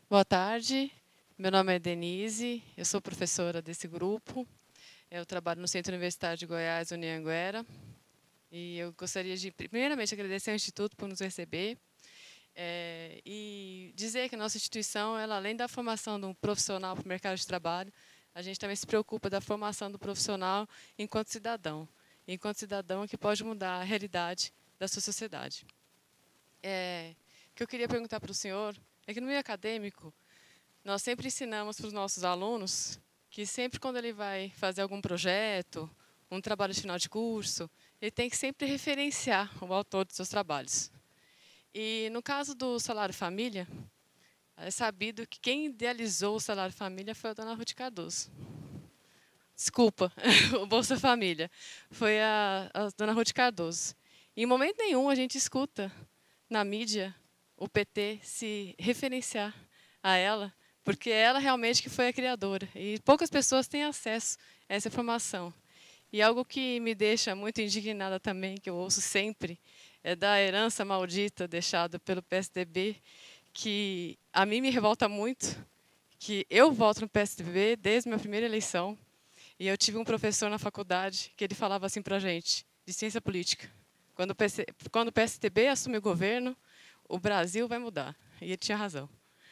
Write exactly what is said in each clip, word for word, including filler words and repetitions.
Boa tarde, meu nome é Denise, eu sou professora desse grupo. Eu trabalho no Centro Universitário de Goiás, Unianguera, e eu gostaria de, primeiramente, agradecer ao Instituto por nos receber é, e dizer que a nossa instituição, ela, além da formação de um profissional para o mercado de trabalho, a gente também se preocupa da formação do profissional enquanto cidadão, enquanto cidadão que pode mudar a realidade da sua sociedade. É, o que eu queria perguntar para o senhor é que no meio acadêmico, nós sempre ensinamos para os nossos alunos que sempre quando ele vai fazer algum projeto, um trabalho de final de curso, ele tem que sempre referenciar o autor dos seus trabalhos. E no caso do Salário Família, é sabido que quem idealizou o Salário Família foi a dona Ruth Cardoso. Desculpa, o Bolsa Família. Foi a, a dona Ruth Cardoso. E, em momento nenhum a gente escuta na mídia o P T se referenciar a ela, porque ela realmente que foi a criadora. E poucas pessoas têm acesso a essa informação. E algo que me deixa muito indignada também, que eu ouço sempre, é da herança maldita deixada pelo P S D B, que a mim me revolta muito, que eu voto no P S D B desde a minha primeira eleição, e eu tive um professor na faculdade que ele falava assim para a gente, de ciência política, quando o, P C, quando o P S D B assume o governo, o Brasil vai mudar. E ele tinha razão.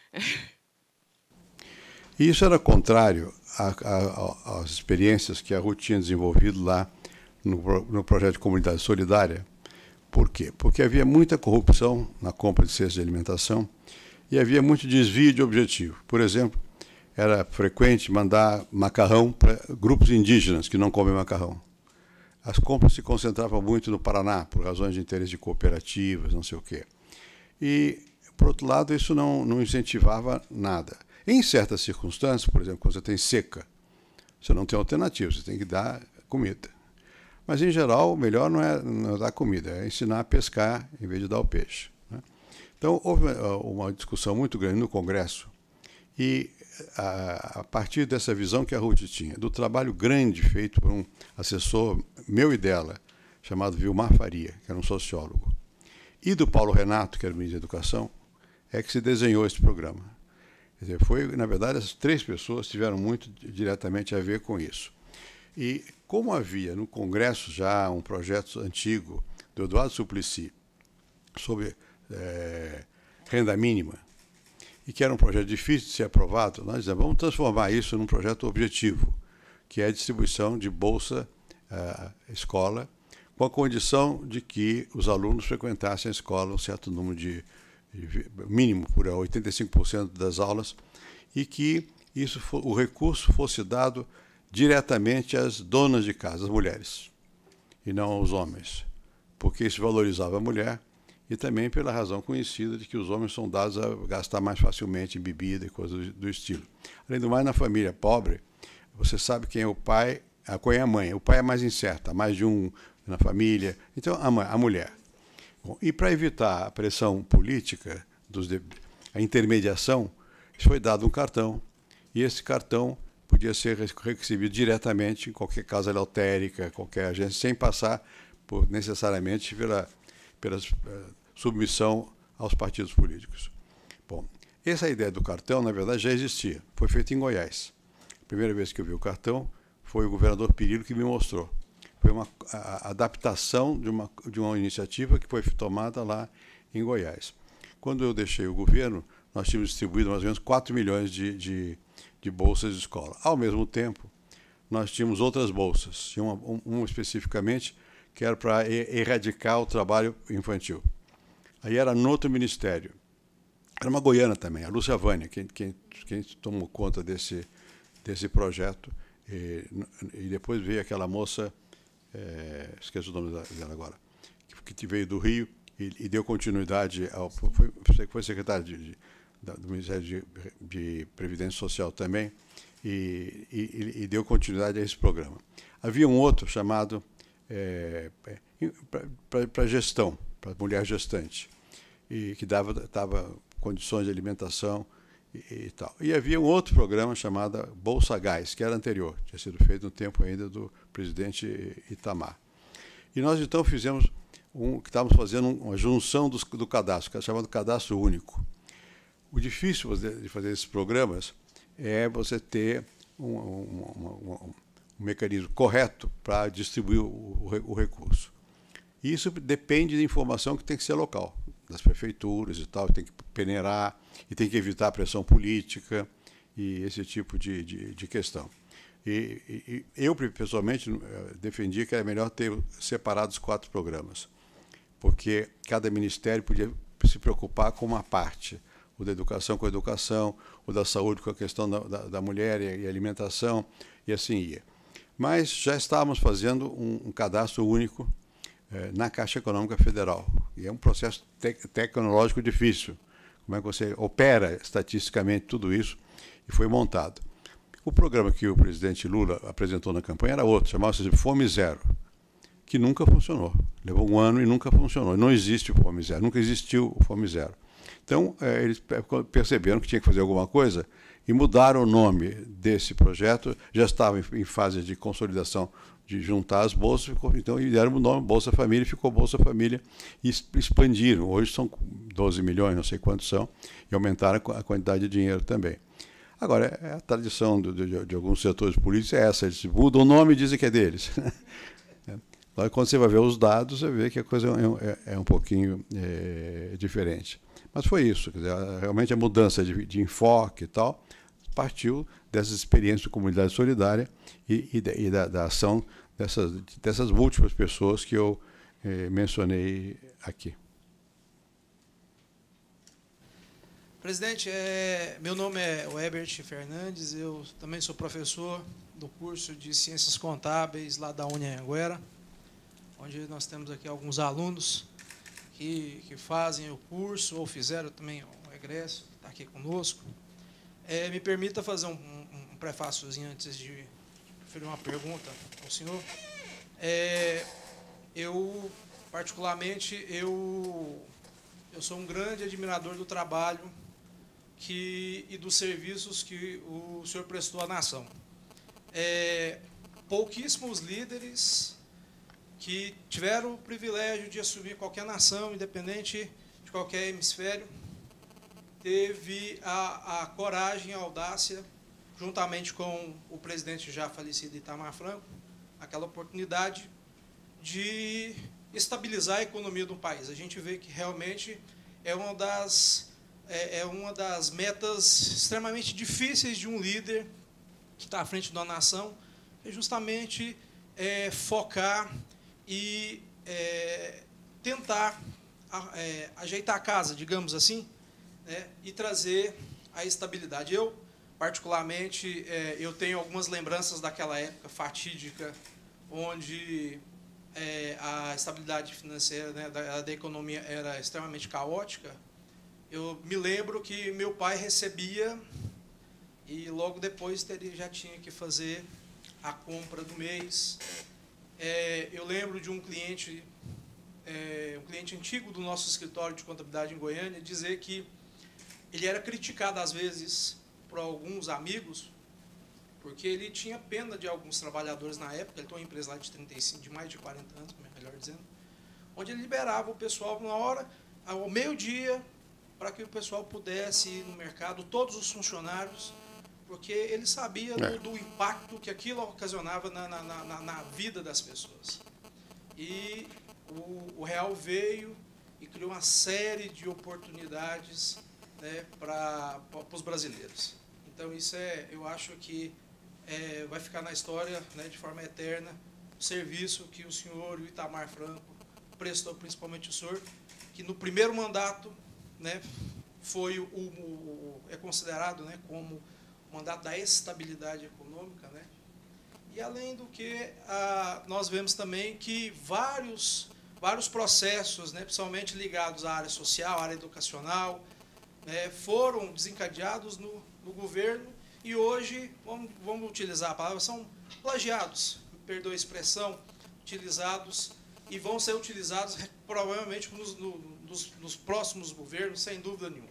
E isso era contrário às experiências que a Ruth tinha desenvolvido lá no, no projeto de comunidade solidária. Por quê? Porque havia muita corrupção na compra de cestas de alimentação e havia muito desvio de objetivo. Por exemplo, era frequente mandar macarrão para grupos indígenas que não comem macarrão. As compras se concentravam muito no Paraná, por razões de interesse de cooperativas, não sei o quê. E, por outro lado, isso não, não incentivava nada. Em certas circunstâncias, por exemplo, quando você tem seca, você não tem alternativa, você tem que dar comida. Mas, em geral, o melhor não é, não é dar comida, é ensinar a pescar em vez de dar o peixe. Né? Então, houve uma discussão muito grande no Congresso e, a, a partir dessa visão que a Ruth tinha, do trabalho grande feito por um assessor meu e dela, chamado Vilmar Faria, que era um sociólogo, e do Paulo Renato, que era o ministro da Educação, é que se desenhou esse programa. Quer dizer, foi, na verdade, as três pessoas tiveram muito diretamente a ver com isso. E como havia no Congresso já um projeto antigo do Eduardo Suplicy sobre é, renda mínima, e que era um projeto difícil de ser aprovado, nós dizemos, vamos transformar isso num projeto objetivo, que é a distribuição de bolsa uh, escola, com a condição de que os alunos frequentassem a escola um certo número de, de mínimo por oitenta e cinco por cento das aulas, e que isso, o recurso fosse dado diretamente às donas de casa, às mulheres, e não aos homens, porque isso valorizava a mulher e também pela razão conhecida de que os homens são dados a gastar mais facilmente em bebida e coisas do estilo. Além do mais, na família pobre, você sabe quem é o pai, quem é a mãe. O pai é mais incerto, há mais de um na família. Então, a, mãe, a mulher. Bom, e para evitar a pressão política, dos de, a intermediação, foi dado um cartão, e esse cartão podia ser recebido diretamente em qualquer casa lotérica, qualquer agência, sem passar por, necessariamente pela, pela uh, submissão aos partidos políticos. Bom, essa ideia do cartão, na verdade, já existia. Foi feita em Goiás. A primeira vez que eu vi o cartão foi o governador Perillo que me mostrou. Foi uma a, a adaptação de uma, de uma iniciativa que foi tomada lá em Goiás. Quando eu deixei o governo, nós tínhamos distribuído mais ou menos quatro milhões de, de, de bolsas de escola. Ao mesmo tempo, nós tínhamos outras bolsas. Tinha uma, um, uma especificamente que era para erradicar o trabalho infantil. Aí era no outro ministério. Era uma goiana também, a Lúcia Vânia, quem, quem, quem tomou conta desse, desse projeto. E, e depois veio aquela moça, é, esqueço o nome dela agora, que, que veio do Rio e, e deu continuidade ao... Foi, foi secretário de, de, do Ministério de, de Previdência Social também, e, e, e deu continuidade a esse programa. Havia um outro chamado é, para gestão, para mulher gestante, e que dava, dava condições de alimentação e, e tal. E havia um outro programa chamado Bolsa Gás, que era anterior, tinha sido feito no tempo ainda do presidente Itamar. E nós então fizemos, um, que estávamos fazendo uma junção dos, do cadastro, chamado Cadastro Único. O difícil de fazer esses programas é você ter um, um, um, um, um mecanismo correto para distribuir o, o recurso. E isso depende de informação que tem que ser local, das prefeituras e tal, tem que peneirar e tem que evitar a pressão política e esse tipo de, de, de questão. E, e eu, pessoalmente, defendia que era melhor ter separado os quatro programas, porque cada ministério podia se preocupar com uma parte, o da educação com a educação, o da saúde com a questão da, da, da mulher e alimentação, e assim ia. Mas já estávamos fazendo um, um cadastro único eh, na Caixa Econômica Federal, e é um processo te tecnológico difícil. Como é que você opera estatisticamente tudo isso? E foi montado. O programa que o presidente Lula apresentou na campanha era outro, chamava-se Fome Zero, que nunca funcionou. Levou um ano e nunca funcionou. Não existe o Fome Zero, nunca existiu o Fome Zero. Então, é, eles perceberam que tinha que fazer alguma coisa e mudaram o nome desse projeto. Já estava em, em fase de consolidação, de juntar as bolsas, ficou, então e deram o nome Bolsa Família, e ficou Bolsa Família, e expandiram. Hoje são doze milhões, não sei quantos são, e aumentaram a quantidade de dinheiro também. Agora, a tradição de, de, de alguns setores políticos é essa, eles mudam o nome e dizem que é deles. Agora, quando você vai ver os dados, você vê que a coisa é, é, é um pouquinho é, diferente. Mas foi isso, quer dizer, realmente a mudança de, de enfoque e tal partiu dessas experiências de comunidade solidária e, e, da, e da, da ação dessas, dessas múltiplas pessoas que eu eh, mencionei aqui. Presidente, é, meu nome é Webert Fernandes, eu também sou professor do curso de Ciências Contábeis lá da Unianguera, onde nós temos aqui alguns alunos que, que fazem o curso, ou fizeram também o egresso, que está aqui conosco. É, me permita fazer um, um, um prefáciozinho antes de fazer uma pergunta ao senhor. É, eu, particularmente, eu, eu sou um grande admirador do trabalho que, e dos serviços que o senhor prestou à nação. É, pouquíssimos líderes que tiveram o privilégio de assumir qualquer nação, independente de qualquer hemisfério, teve a, a coragem e a audácia, juntamente com o presidente já falecido Itamar Franco, aquela oportunidade de estabilizar a economia do país. A gente vê que realmente é uma das, é, é uma das metas extremamente difíceis de um líder que está à frente de uma nação, é justamente é, focar e é, tentar é, ajeitar a casa, digamos assim, né, e trazer a estabilidade. Eu, particularmente, é, eu tenho algumas lembranças daquela época fatídica, onde é, a estabilidade financeira, né, da, da economia era extremamente caótica. Eu me lembro que meu pai recebia e logo depois ele já tinha que fazer a compra do mês. É, eu lembro de um cliente, é, um cliente antigo do nosso escritório de contabilidade em Goiânia, dizer que ele era criticado às vezes por alguns amigos, porque ele tinha pena de alguns trabalhadores na época. Ele tem uma empresa lá de, trinta e cinco, de mais de quarenta anos, melhor dizendo, onde ele liberava o pessoal na hora, ao meio-dia, para que o pessoal pudesse ir no mercado, todos os funcionários, porque ele sabia do, do impacto que aquilo ocasionava na, na, na, na vida das pessoas. E o, o real veio e criou uma série de oportunidades, né, para os brasileiros. Então, isso é, eu acho que é, vai ficar na história, né, de forma eterna, o serviço que o senhor e o Itamar Franco prestou, principalmente o senhor, que no primeiro mandato, né, foi o, o, é considerado, né, como o mandato da estabilidade econômica, né? E além do que, a, nós vemos também que vários, vários processos, né, principalmente ligados à área social, à área educacional, né, foram desencadeados no, no governo e hoje, vamos, vamos utilizar a palavra, são plagiados, me perdoe a expressão, utilizados e vão ser utilizados provavelmente nos, no, nos, nos próximos governos, sem dúvida nenhuma.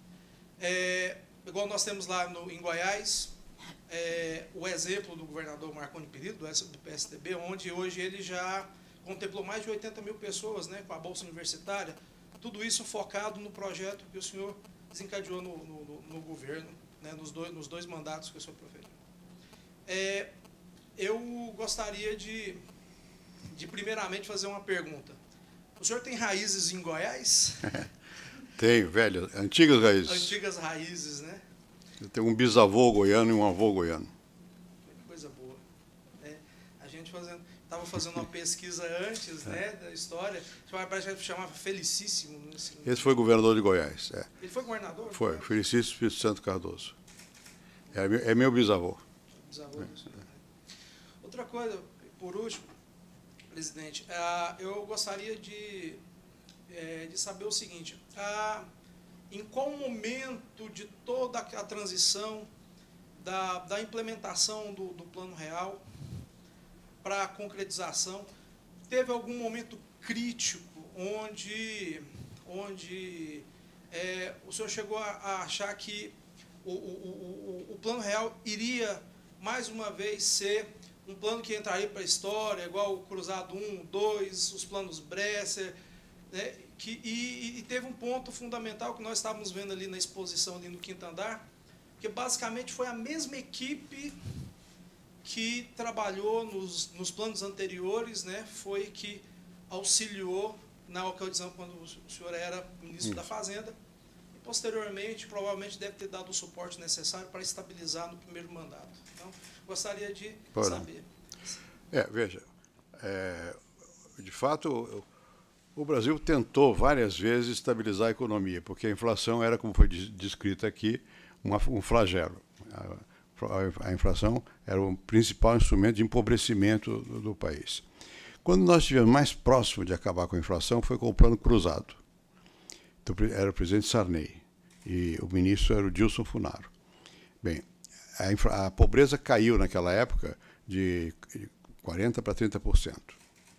É, igual nós temos lá no, em Goiás, é, o exemplo do governador Marconi Perillo, do P S D B, onde hoje ele já contemplou mais de oitenta mil pessoas, né, com a Bolsa Universitária, tudo isso focado no projeto que o senhor desencadeou no, no, no governo, né, nos, dois, nos dois mandatos que o senhor proferiu. É, eu gostaria de, de, primeiramente, fazer uma pergunta. O senhor tem raízes em Goiás? Tenho, velho, antigas raízes. Antigas raízes, né? Eu tenho um bisavô goiano e um avô goiano. Coisa boa. É, a gente fazendo, estava fazendo uma pesquisa antes, né, da história. Parece que chamava Felicíssimo. Nesse... Esse foi governador de Goiás. É. Ele foi governador? Foi, Felicíssimo Espírito Santo Cardoso. É meu, é meu bisavô. bisavô é. Outra coisa, por último, presidente, uh, eu gostaria de, é, de saber o seguinte, uh, em qual momento de toda a transição da, da implementação do, do Plano Real para a concretização, teve algum momento crítico onde, onde é, o senhor chegou a, a achar que o, o, o, o Plano Real iria, mais uma vez, ser um plano que entraria para a história, igual o Cruzado um, dois, os planos Bresser, né, que, e, e teve um ponto fundamental que nós estávamos vendo ali na exposição, ali no quinto andar, que basicamente foi a mesma equipe que trabalhou nos, nos planos anteriores, né, foi que auxiliou na ocasião quando o senhor era ministro da Fazenda, e posteriormente, provavelmente, deve ter dado o suporte necessário para estabilizar no primeiro mandato. Então, gostaria de Porra. saber. É, veja, é, de fato, o, o Brasil tentou várias vezes estabilizar a economia, porque a inflação era, como foi descrito aqui, uma, um flagelo. A, a inflação era o principal instrumento de empobrecimento do, do país. Quando nós estivemos mais próximo de acabar com a inflação, foi com o Plano Cruzado. Então, era o presidente Sarney e o ministro era o Dilson Funaro. Bem, a, infra, a pobreza caiu naquela época de quarenta por cento para trinta por cento.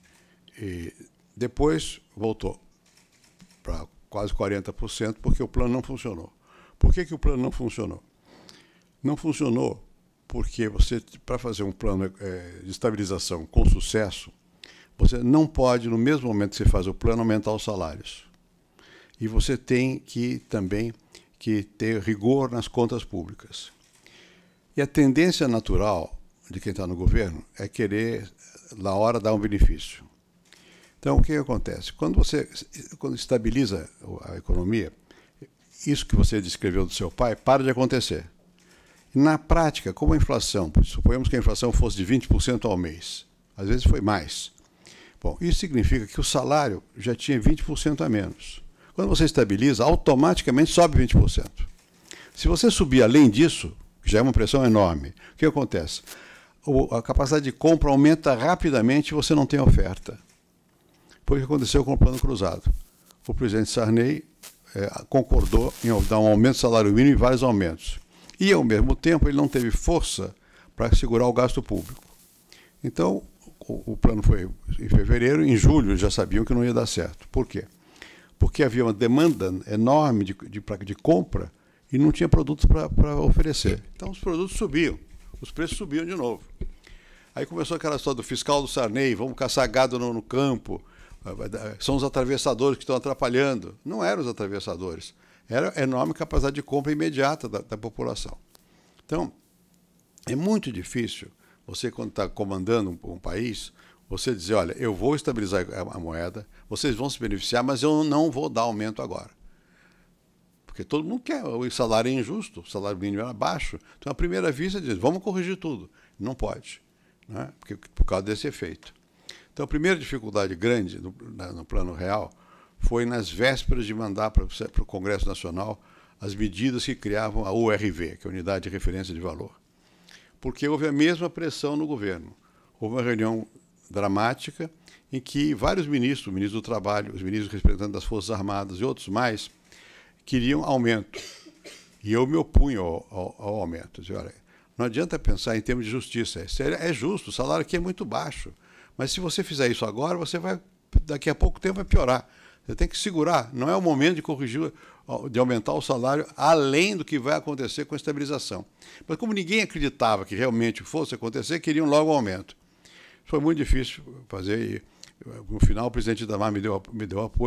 E depois voltou para quase quarenta por cento porque o plano não funcionou. Por que, que o plano não funcionou? Não funcionou porque você, para fazer um plano é, de estabilização com sucesso, você não pode, no mesmo momento que você faz o plano, aumentar os salários. E você tem que também que ter rigor nas contas públicas. E a tendência natural de quem está no governo é querer, na hora, dar um benefício. Então, o que acontece? Quando você quando estabiliza a economia, isso que você descreveu do seu pai para de acontecer. Na prática, como a inflação, suponhamos que a inflação fosse de vinte por cento ao mês, às vezes foi mais. Bom, isso significa que o salário já tinha vinte por cento a menos. Quando você estabiliza, automaticamente sobe vinte por cento. Se você subir além disso, que já é uma pressão enorme, o que acontece? O, a capacidade de compra aumenta rapidamente e você não tem oferta. Foi o que aconteceu com o Plano Cruzado. O presidente Sarney é, concordou em dar um aumento do salário mínimo e vários aumentos. E, ao mesmo tempo, ele não teve força para segurar o gasto público. Então, o, o plano foi em fevereiro, em julho eles já sabiam que não ia dar certo. Por quê? Porque havia uma demanda enorme de, de, de compra e não tinha produtos para oferecer. Então, os produtos subiam, os preços subiam de novo. Aí começou aquela história do fiscal do Sarney, vamos caçar gado no, no campo, são os atravessadores que estão atrapalhando. Não eram os atravessadores. Era a enorme capacidade de compra imediata da, da população. Então, é muito difícil você, quando está comandando um, um país, você dizer, olha, eu vou estabilizar a, a moeda, vocês vão se beneficiar, mas eu não vou dar aumento agora. Porque todo mundo quer, o salário é injusto, o salário mínimo era baixo. Então, à primeira vista, diz, vamos corrigir tudo. Não pode, né? Porque, por causa desse efeito. Então, a primeira dificuldade grande no, no Plano Real foi nas vésperas de mandar para o Congresso Nacional as medidas que criavam a U R V, que é a Unidade de Referência de Valor. Porque houve a mesma pressão no governo. Houve uma reunião dramática em que vários ministros, o ministro do Trabalho, os ministros representantes das Forças Armadas e outros mais, queriam aumento. E eu me opunho ao, ao, ao aumento. Dizia, olha, não adianta pensar em termos de justiça. É justo, o salário aqui é muito baixo. Mas se você fizer isso agora, você vai, daqui a pouco tempo vai piorar. Você tem que segurar. Não é o momento de corrigir, de aumentar o salário além do que vai acontecer com a estabilização. Mas como ninguém acreditava que realmente fosse acontecer, queriam logo o aumento. Foi muito difícil fazer. E, no final, o presidente Itamar me deu, me deu apoio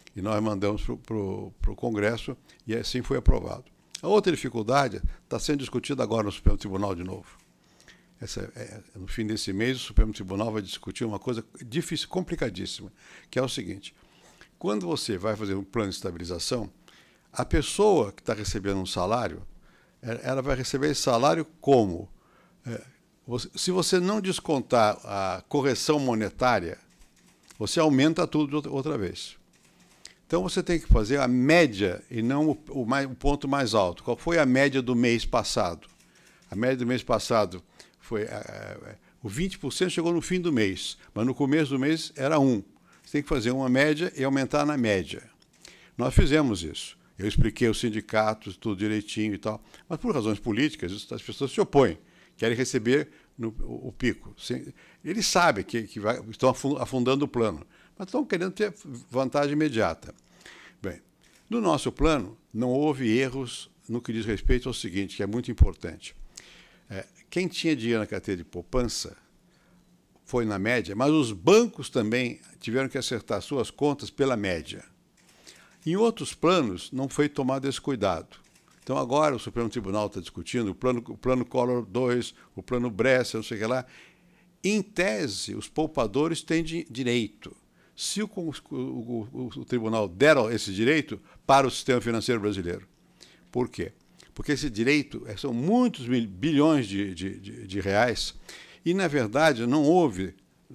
E nós mandamos para o Congresso e assim foi aprovado. A outra dificuldade está sendo discutida agora no Supremo Tribunal de novo. Essa, é, no fim desse mês, o Supremo Tribunal vai discutir uma coisa difícil, complicadíssima, que é o seguinte: quando você vai fazer um plano de estabilização, a pessoa que está recebendo um salário, ela vai receber esse salário como? É, você, se você não descontar a correção monetária, você aumenta tudo outra vez. Então você tem que fazer a média e não o, o, mais, o ponto mais alto. Qual foi a média do mês passado? A média do mês passado foi uh, o vinte por cento chegou no fim do mês, mas no começo do mês era um. Você tem que fazer uma média e aumentar na média. Nós fizemos isso. Eu expliquei aos sindicatos, tudo direitinho e tal, mas por razões políticas as pessoas se opõem, querem receber no, o, o pico. Eles sabem que, que vai, estão afundando o plano, mas estão querendo ter vantagem imediata. Bem, no nosso plano não houve erros no que diz respeito ao seguinte, que é muito importante. É, quem tinha dinheiro na carteira de poupança foi na média, mas os bancos também tiveram que acertar suas contas pela média. Em outros planos não foi tomado esse cuidado. Então agora o Supremo Tribunal está discutindo o plano, o plano Collor dois, o plano Bresser, não sei o que lá. Em tese, os poupadores têm de, direito. Se o, o, o, o tribunal der esse direito para o sistema financeiro brasileiro. Por quê? Porque esse direito são muitos mil, bilhões de, de, de, de reais e, na verdade, não houve,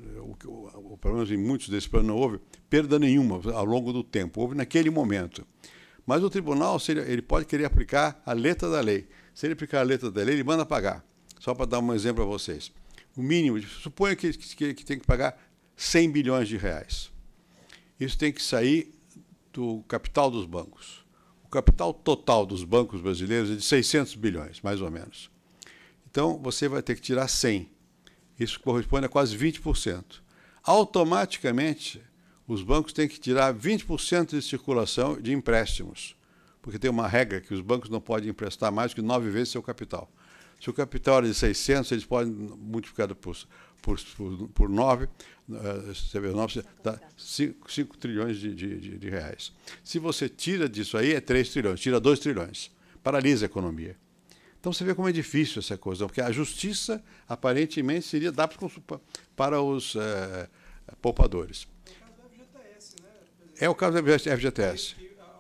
o, pelo menos em muitos desses planos não houve, perda nenhuma ao longo do tempo, houve naquele momento. Mas o tribunal, se ele, ele pode querer aplicar a letra da lei. Se ele aplicar a letra da lei, ele manda pagar. Só para dar um exemplo a vocês. O mínimo, suponha que, que, que tem que pagar cem bilhões de reais. Isso tem que sair do capital dos bancos. O capital total dos bancos brasileiros é de seiscentos bilhões, mais ou menos. Então, você vai ter que tirar cem. Isso corresponde a quase vinte por cento. Automaticamente, os bancos têm que tirar vinte por cento de circulação de empréstimos, porque tem uma regra que os bancos não podem emprestar mais que nove vezes seu capital. Se o capital era de seiscentos, eles podem multiplicar por, por, por, por nove, você vê, nove dá cinco trilhões de, de, de reais. Se você tira disso aí, é três trilhões, tira dois trilhões, paralisa a economia. Então você vê como é difícil essa coisa, porque a justiça, aparentemente, seria dar para os é, poupadores. É o caso da F G T S.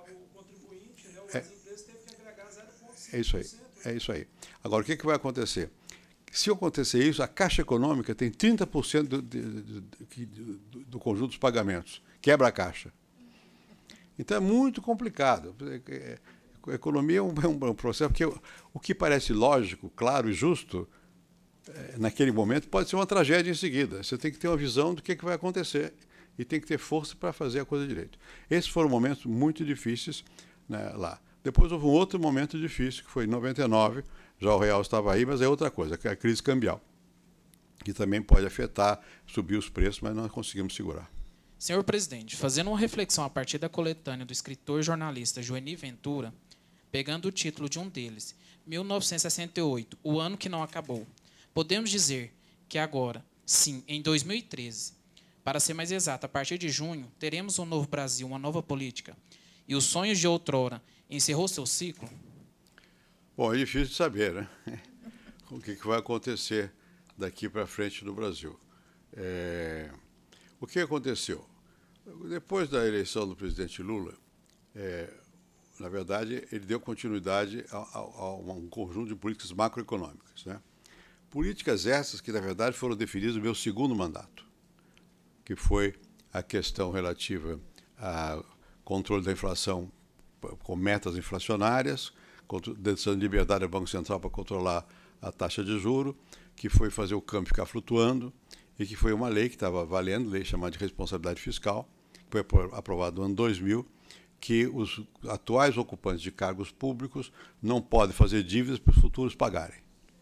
É isso aí. É isso aí. Agora, o que, que vai acontecer? Se acontecer isso, a Caixa Econômica tem trinta por cento do, do, do, do conjunto dos pagamentos. Quebra a Caixa. Então é muito complicado. A economia é um, é um processo que o que parece lógico, claro e justo, é, naquele momento, pode ser uma tragédia em seguida. Você tem que ter uma visão do que, que vai acontecer e tem que ter força para fazer a coisa direito. Esses foram momentos muito difíceis, né, lá. Depois houve um outro momento difícil, que foi em noventa e nove, já o real estava aí, mas é outra coisa, que é a crise cambial, que também pode afetar, subir os preços, mas nós conseguimos segurar. Senhor presidente, fazendo uma reflexão a partir da coletânea do escritor e jornalista Joeni Ventura, pegando o título de um deles, mil novecentos e sessenta e oito, o ano que não acabou, podemos dizer que agora, sim, em dois mil e treze, para ser mais exato, a partir de junho, teremos um novo Brasil, uma nova política, e os sonhos de outrora encerrou seu ciclo? Bom, é difícil de saber, né? O que, que vai acontecer daqui para frente no Brasil. É... O que aconteceu? Depois da eleição do presidente Lula, é... na verdade, ele deu continuidade a, a, a um conjunto de políticas macroeconômicas, né? Políticas essas que, na verdade, foram definidas no meu segundo mandato, que foi a questão relativa ao controle da inflação com metas inflacionárias, decisão de liberdade do Banco Central para controlar a taxa de juros, que foi fazer o câmbio ficar flutuando, e que foi uma lei que estava valendo, lei chamada de responsabilidade fiscal, que foi aprovada no ano dois mil, que os atuais ocupantes de cargos públicos não podem fazer dívidas para os futuros pagarem.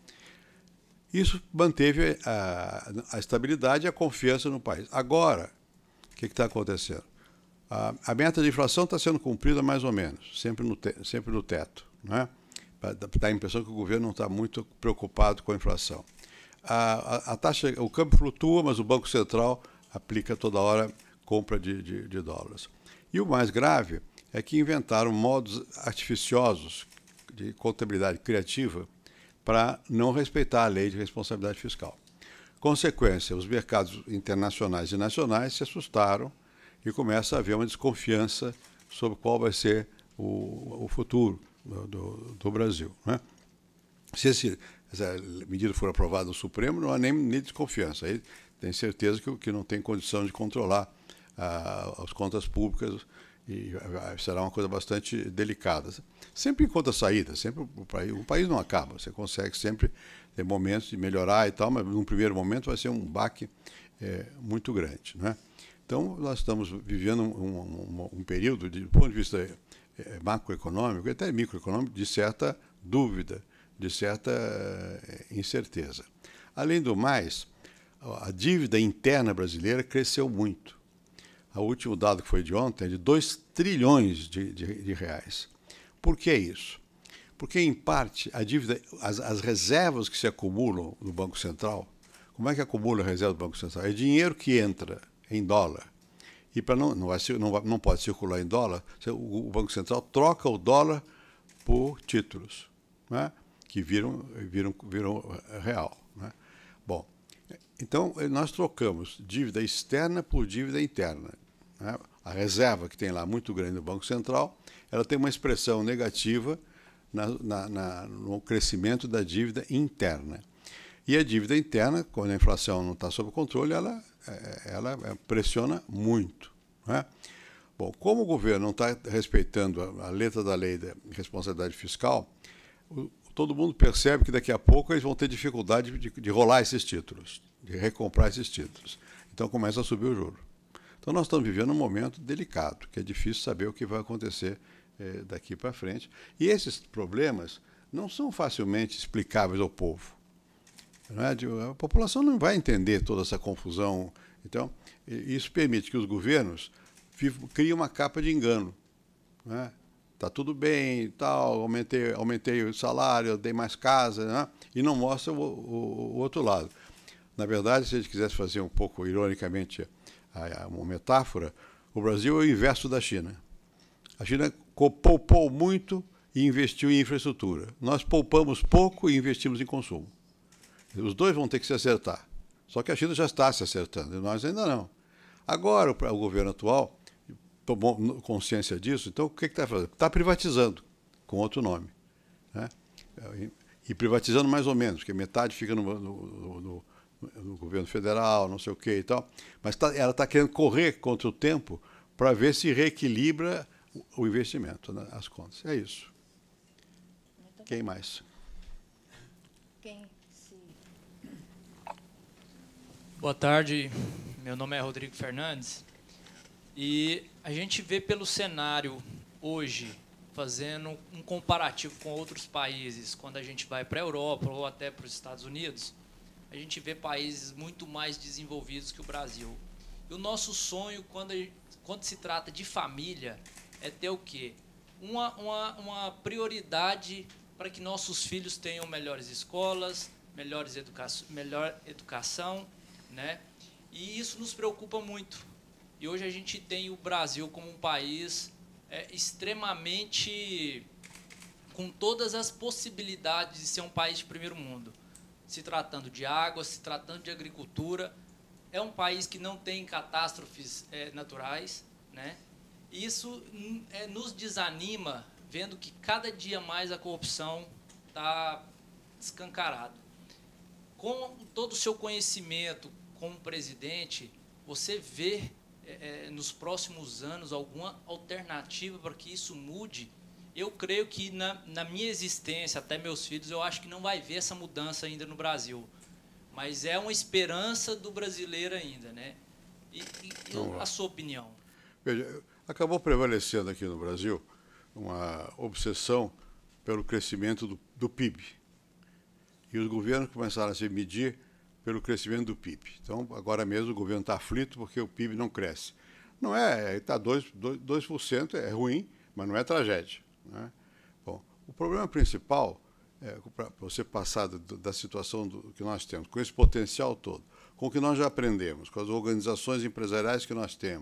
Isso manteve a, a estabilidade e a confiança no país. Agora, o que está acontecendo? A, a meta de inflação está sendo cumprida mais ou menos, sempre no, te, sempre no teto, né? Dá a impressão que o governo não está muito preocupado com a inflação. A, a, a taxa, o câmbio flutua, mas o Banco Central aplica toda hora compra de, de, de dólares. E o mais grave é que inventaram modos artificiosos de contabilidade criativa para não respeitar a lei de responsabilidade fiscal. Consequência, os mercados internacionais e nacionais se assustaram e começa a haver uma desconfiança sobre qual vai ser o, o futuro do, do, do Brasil, né? Se esse, essa medida for aprovada no Supremo, não há nem, nem desconfiança. Aí tem certeza que, que não tem condição de controlar ah, as contas públicas e ah, será uma coisa bastante delicada. Sempre encontra saída, sempre o país, o país não acaba, você consegue sempre ter momentos de melhorar e tal, mas num primeiro momento vai ser um baque é, muito grande, né? Então, nós estamos vivendo um, um, um período, de, do ponto de vista é, macroeconômico e até microeconômico, de certa dúvida, de certa é, incerteza. Além do mais, a dívida interna brasileira cresceu muito. O último dado que foi de ontem é de dois trilhões de, de, de reais. Por que isso? Porque, em parte, a dívida, as, as reservas que se acumulam no Banco Central, como é que acumula a reserva do Banco Central? É dinheiro que entra em dólar. E para não, não, vai, não, vai, não pode circular em dólar, o, o Banco Central troca o dólar por títulos, né, que viram, viram, viram real, né? Bom, então nós trocamos dívida externa por dívida interna, né? A reserva que tem lá muito grande no Banco Central, ela tem uma expressão negativa na, na, na, no crescimento da dívida interna. E a dívida interna, quando a inflação não está sob controle, ela, ela pressiona muito, né? Bom, como o governo não está respeitando a, a letra da lei de responsabilidade fiscal, o, todo mundo percebe que daqui a pouco eles vão ter dificuldade de, de rolar esses títulos, de recomprar esses títulos. Então começa a subir o juro. Então nós estamos vivendo um momento delicado, que é difícil saber o que vai acontecer eh, daqui para frente. E esses problemas não são facilmente explicáveis ao povo. A população não vai entender toda essa confusão. Então, isso permite que os governos criem uma capa de engano, né? Está tudo bem, tal, aumentei, aumentei o salário, dei mais casa, né? E não mostra o, o, o outro lado. Na verdade, se a gente quisesse fazer um pouco, ironicamente, a, a, uma metáfora, o Brasil é o inverso da China. A China poupou muito e investiu em infraestrutura. Nós poupamos pouco e investimos em consumo. Os dois vão ter que se acertar. Só que a China já está se acertando, e nós ainda não. Agora, o, o governo atual tomou consciência disso, então o que está fazendo? Está privatizando, com outro nome, né? E privatizando mais ou menos, porque metade fica no, no, no, no governo federal, não sei o que e tal. Mas tá, ela está querendo correr contra o tempo para ver se reequilibra o, o investimento, né, as contas. É isso. Muito Quem bom. mais? Quem? Boa tarde, meu nome é Rodrigo Fernandes e a gente vê pelo cenário hoje, fazendo um comparativo com outros países, quando a gente vai para a Europa ou até para os Estados Unidos, a gente vê países muito mais desenvolvidos que o Brasil. E o nosso sonho, quando, quando se trata de família, é ter o quê? Uma, uma, uma prioridade para que nossos filhos tenham melhores escolas, melhores educa melhor educação, né? E isso nos preocupa muito. E hoje a gente tem o Brasil como um país é, extremamente com todas as possibilidades de ser um país de primeiro mundo. Se tratando de água, se tratando de agricultura, é um país que não tem catástrofes é, naturais, né? E isso é, nos desanima, vendo que cada dia mais a corrupção está escancarada. Com todo o seu conhecimento como presidente, você vê é, nos próximos anos alguma alternativa para que isso mude? Eu creio que na, na minha existência, até meus filhos, eu acho que não vai ver essa mudança ainda no Brasil. Mas é uma esperança do brasileiro ainda, né? E, e a sua opinião? Veja, acabou prevalecendo aqui no Brasil uma obsessão pelo crescimento do, do P I B. E os governos começaram a se medir pelo crescimento do P I B. Então, agora mesmo o governo está aflito porque o P I B não cresce. Não é, está dois por cento, é ruim, mas não é tragédia, né? Bom, o problema principal é para você passar da, da situação do, que nós temos, com esse potencial todo, com o que nós já aprendemos, com as organizações empresariais que nós temos,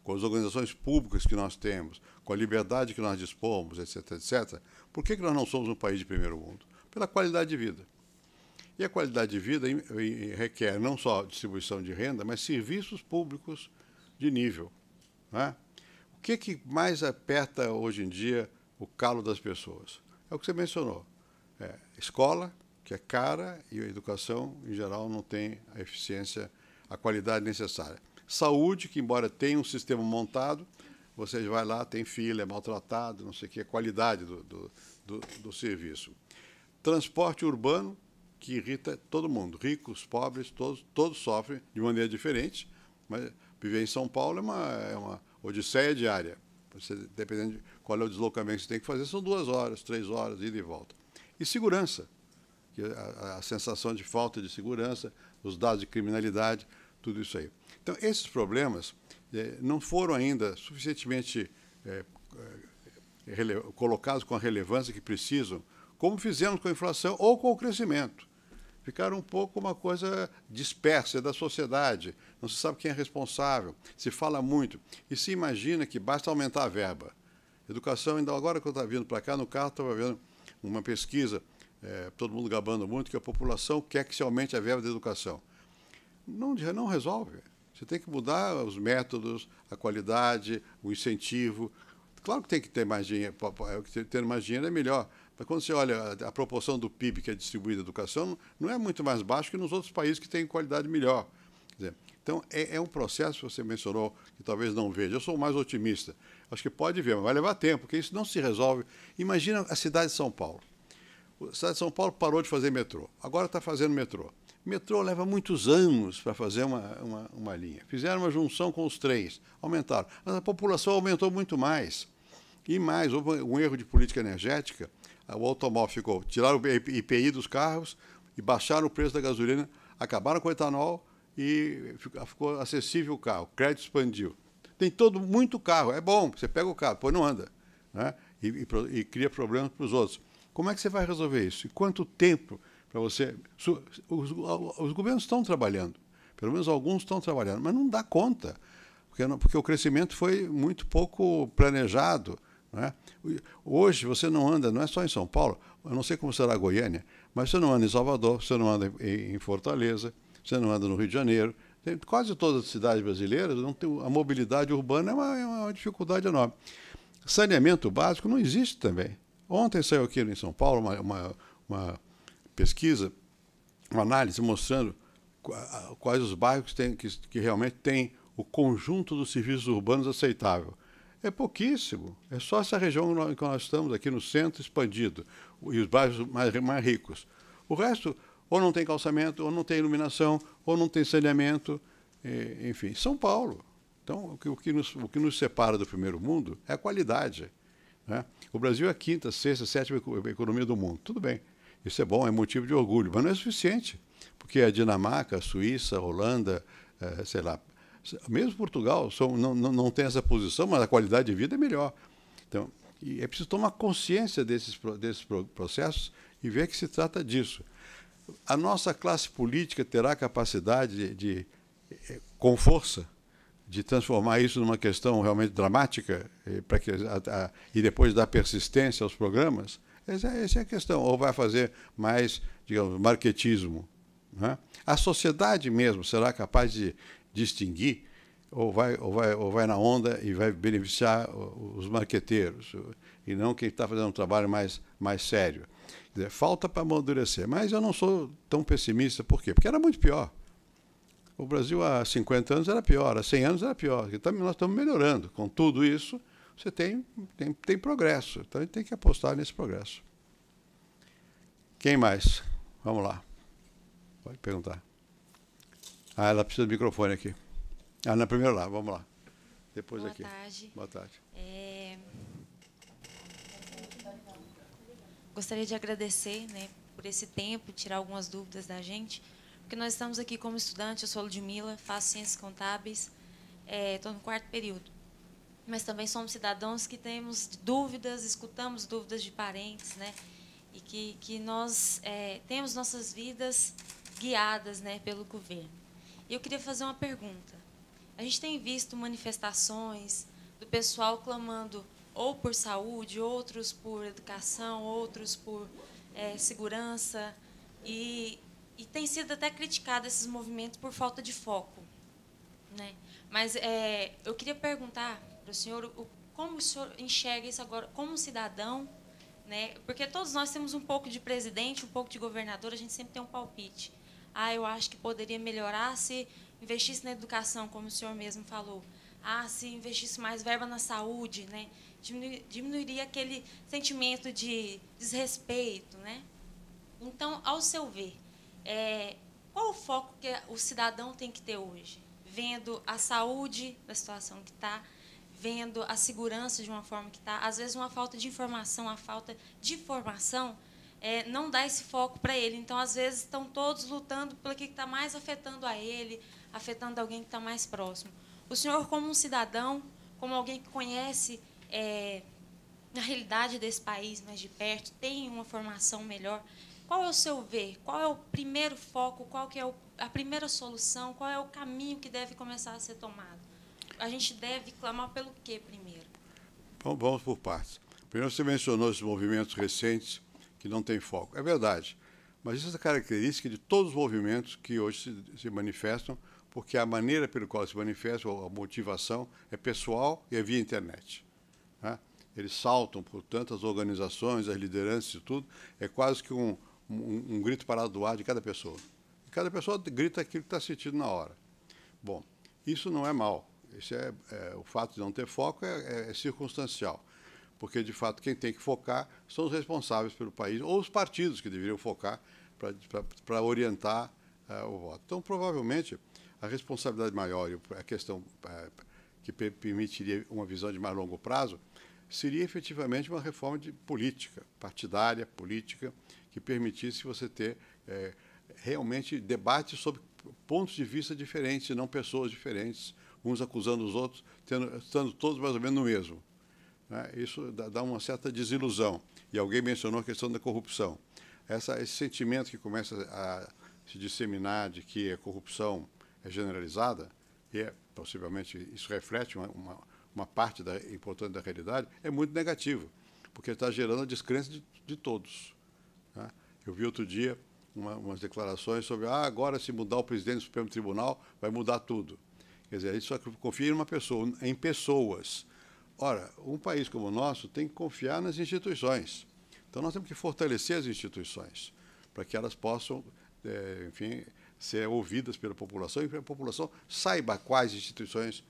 com as organizações públicas que nós temos, com a liberdade que nós dispomos, etc, etcétera, por que que nós não somos um país de primeiro mundo? Pela qualidade de vida. E a qualidade de vida requer não só distribuição de renda, mas serviços públicos de nível. Né? O que que mais aperta hoje em dia o calo das pessoas? É o que você mencionou. É, escola, que é cara, e a educação, em geral, não tem a eficiência, a qualidade necessária. Saúde, que embora tenha um sistema montado, você vai lá, tem fila, é maltratado, não sei o que, a qualidade do, do, do, do serviço. Transporte urbano, que irrita todo mundo, ricos, pobres, todos, todos sofrem de maneira diferente, mas viver em São Paulo é uma, é uma odisseia diária. Você, dependendo de qual é o deslocamento que você tem que fazer, são duas horas, três horas, ida e volta. E segurança, que a, a sensação de falta de segurança, os dados de criminalidade, tudo isso aí. Então, esses problemas eh, não foram ainda suficientemente eh, eh, colocados com a relevância que precisam, como fizemos com a inflação ou com o crescimento. Ficaram um pouco uma coisa dispersa da sociedade, não se sabe quem é responsável, se fala muito, e se imagina que basta aumentar a verba. Educação, ainda agora que eu estava vindo para cá, no carro estava vendo uma pesquisa, é, todo mundo gabando muito, que a população quer que se aumente a verba da educação. Não, não resolve. Você tem que mudar os métodos, a qualidade, o incentivo. Claro que tem que ter mais dinheiro, ter mais dinheiro é melhor. Mas quando você olha a proporção do P I B que é distribuída à educação, não é muito mais baixo que nos outros países que têm qualidade melhor. Quer dizer, então, é, é um processo que você mencionou, que talvez não veja. Eu sou mais otimista. Acho que pode ver, mas vai levar tempo, porque isso não se resolve. Imagina a cidade de São Paulo. A cidade de São Paulo parou de fazer metrô. Agora está fazendo metrô. Metrô leva muitos anos para fazer uma, uma, uma linha. Fizeram uma junção com os trens, aumentaram. Mas a população aumentou muito mais. E mais, houve um erro de política energética. O automóvel ficou, tiraram o I P I dos carros e baixaram o preço da gasolina, acabaram com o etanol e ficou acessível o carro, o crédito expandiu. Tem todo, muito carro, é bom, você pega o carro, depois não anda, né? e, e, e cria problemas para os outros. Como é que você vai resolver isso? E quanto tempo para você... Os, os governos estão trabalhando, pelo menos alguns estão trabalhando, mas não dá conta, porque, não, porque o crescimento foi muito pouco planejado. Não é? Hoje você não anda, não é só em São Paulo, eu não sei como será a Goiânia, mas você não anda em Salvador, você não anda em, em Fortaleza, você não anda no Rio de Janeiro. Tem, quase todas as cidades brasileiras, não tem, a mobilidade urbana é uma, é uma dificuldade enorme. Saneamento básico não existe também. Ontem saiu aqui em São Paulo uma, uma, uma pesquisa, uma análise mostrando quais os bairros tem, que, que realmente têm o conjunto dos serviços urbanos aceitável. É pouquíssimo. É só essa região em que nós estamos, aqui no centro, expandido, e os bairros mais, mais ricos. O resto, ou não tem calçamento, ou não tem iluminação, ou não tem saneamento, e, enfim. São Paulo. Então, o que, o, que nos, o que nos separa do primeiro mundo é a qualidade. Né? O Brasil é a quinta, sexta, sétima economia do mundo. Tudo bem. Isso é bom, é motivo de orgulho, mas não é suficiente. Porque a Dinamarca, a Suíça, a Holanda, é, sei lá, mesmo Portugal são, não, não, não tem essa posição, mas a qualidade de vida é melhor. Então, e é preciso tomar consciência desses, desses processos e ver que se trata disso. A nossa classe política terá capacidade de, de com força, de transformar isso numa questão realmente dramática para que, a, a, e depois dar persistência aos programas? Essa, essa é a questão. Ou vai fazer mais, digamos, marketismo? Né? A sociedade mesmo será capaz de distinguir, ou vai, ou, vai, ou vai na onda e vai beneficiar os marqueteiros, e não quem está fazendo um trabalho mais, mais sério. Quer dizer, falta para amadurecer. Mas eu não sou tão pessimista. Por quê? Porque era muito pior. O Brasil há cinquenta anos era pior, há cem anos era pior. Nós estamos melhorando. Com tudo isso, você tem, tem, tem progresso. Então a gente tem que apostar nesse progresso. Quem mais? Vamos lá. Pode perguntar. Ah, ela precisa do microfone aqui. Ah, na primeira lá, vamos lá. Depois Boa aqui. Tarde. Boa tarde. É... Gostaria de agradecer, né, por esse tempo, tirar algumas dúvidas da gente, porque nós estamos aqui como estudante, eu sou Ludmila, faço ciências contábeis, estou é, no quarto período. Mas também somos cidadãos que temos dúvidas, escutamos dúvidas de parentes, né, e que, que nós é, temos nossas vidas guiadas, né, pelo governo. E eu queria fazer uma pergunta. A gente tem visto manifestações do pessoal clamando ou por saúde, outros por educação, outros por é, segurança, e, e tem sido até criticado esses movimentos por falta de foco, né? Mas é, eu queria perguntar para o senhor o, como o senhor enxerga isso agora como cidadão, né? Porque todos nós temos um pouco de presidente, um pouco de governador, a gente sempre tem um palpite. Ah, eu acho que poderia melhorar se investisse na educação, como o senhor mesmo falou. Ah, se investisse mais verba na saúde, né? Diminu- diminuiria aquele sentimento de desrespeito, né? Então, ao seu ver, é, qual o foco que o cidadão tem que ter hoje? Vendo a saúde da situação que está, vendo a segurança de uma forma que está, às vezes uma falta de informação, a falta de formação, é, não dá esse foco para ele. Então, às vezes, estão todos lutando pelo que está mais afetando a ele, afetando alguém que está mais próximo. O senhor, como um cidadão, como alguém que conhece é, a realidade desse país mais de perto, tem uma formação melhor, qual é o seu ver? Qual é o primeiro foco? Qual que é o, a primeira solução? Qual é o caminho que deve começar a ser tomado? A gente deve clamar pelo quê primeiro? Bom, vamos por partes. Primeiro, você mencionou esses movimentos recentes que não têm foco. É verdade, mas isso é característica de todos os movimentos que hoje se, se manifestam, porque a maneira pela qual se manifesta, a motivação, é pessoal e é via internet. Né? Eles saltam por tantas organizações, as lideranças e tudo, é quase que um, um, um grito parado do ar de cada pessoa. E cada pessoa grita aquilo que está sentindo na hora. Bom, isso não é mal. Isso é, é, o fato de não ter foco é, é, é circunstancial, porque, de fato, quem tem que focar são os responsáveis pelo país, ou os partidos que deveriam focar para orientar uh, o voto. Então, provavelmente, a responsabilidade maior e a questão uh, que permitiria uma visão de mais longo prazo seria efetivamente uma reforma de política, partidária, política, que permitisse você ter uh, realmente debates sobre pontos de vista diferentes, e não pessoas diferentes, uns acusando os outros, tendo, estando todos mais ou menos no mesmo. Né? Isso dá, dá uma certa desilusão. E alguém mencionou a questão da corrupção. Essa, esse sentimento que começa a se disseminar de que a corrupção é generalizada, e é, possivelmente isso reflete uma, uma, uma parte da, importante da realidade, é muito negativo, porque está gerando a descrença de, de todos. Né? Eu vi outro dia uma, umas declarações sobre ah, agora se mudar o presidente do Supremo Tribunal, vai mudar tudo. Quer dizer, a gente só confia em uma pessoa, em pessoas. Ora, um país como o nosso tem que confiar nas instituições. Então, nós temos que fortalecer as instituições para que elas possam, é, enfim, ser ouvidas pela população e que a população saiba quais instituições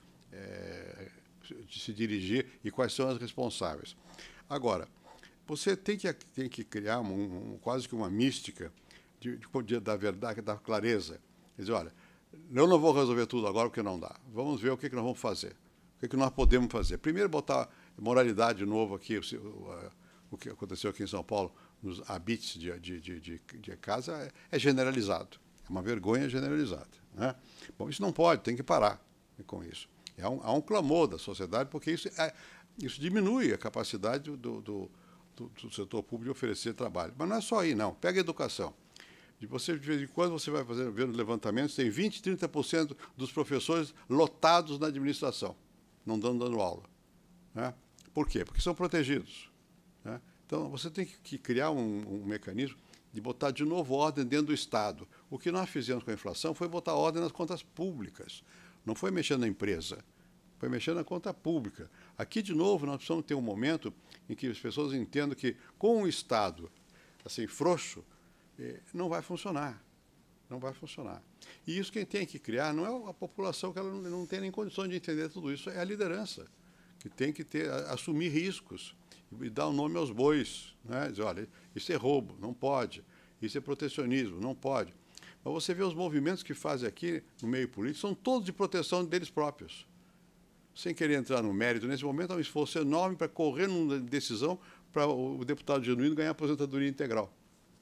é, se dirigir e quais são as responsáveis. Agora, você tem que, tem que criar um, um, quase que uma mística de, de, da verdade, da clareza. Quer dizer, olha, eu não vou resolver tudo agora porque não dá. Vamos ver o que, que nós vamos fazer. O que, que nós podemos fazer. Primeiro, botar moralidade de novo aqui. O, o, o que aconteceu aqui em São Paulo, nos habites de, de, de, de, de casa, é, é generalizado. É uma vergonha generalizada. Né? Bom, isso não pode, tem que parar com isso. Há um, há um clamor da sociedade, porque isso, é, isso diminui a capacidade do, do, do, do setor público de oferecer trabalho. Mas não é só aí, não. Pega a educação. De você, de vez em quando, você vai fazer, ver levantamentos, tem vinte, trinta por cento dos professores lotados na administração, não dando, dando aula. Né? Por quê? Porque são protegidos. Né? Então, você tem que criar um, um mecanismo de botar de novo ordem dentro do Estado. O que nós fizemos com a inflação foi botar ordem nas contas públicas. Não foi mexer na empresa, foi mexer na conta pública. Aqui, de novo, nós precisamos ter um momento em que as pessoas entendam que, com o Estado assim, frouxo, não vai funcionar. Não vai funcionar. E isso quem tem que criar não é a população, que ela não tem nem condições de entender tudo isso, é a liderança, que tem que ter, assumir riscos e dar o nome aos bois. Né? Dizer, olha, isso é roubo, não pode. Isso é protecionismo, não pode. Mas você vê os movimentos que fazem aqui no meio político, são todos de proteção deles próprios. Sem querer entrar no mérito, nesse momento há um esforço enorme para correr numa decisão para o deputado genuíno ganhar aposentadoria integral.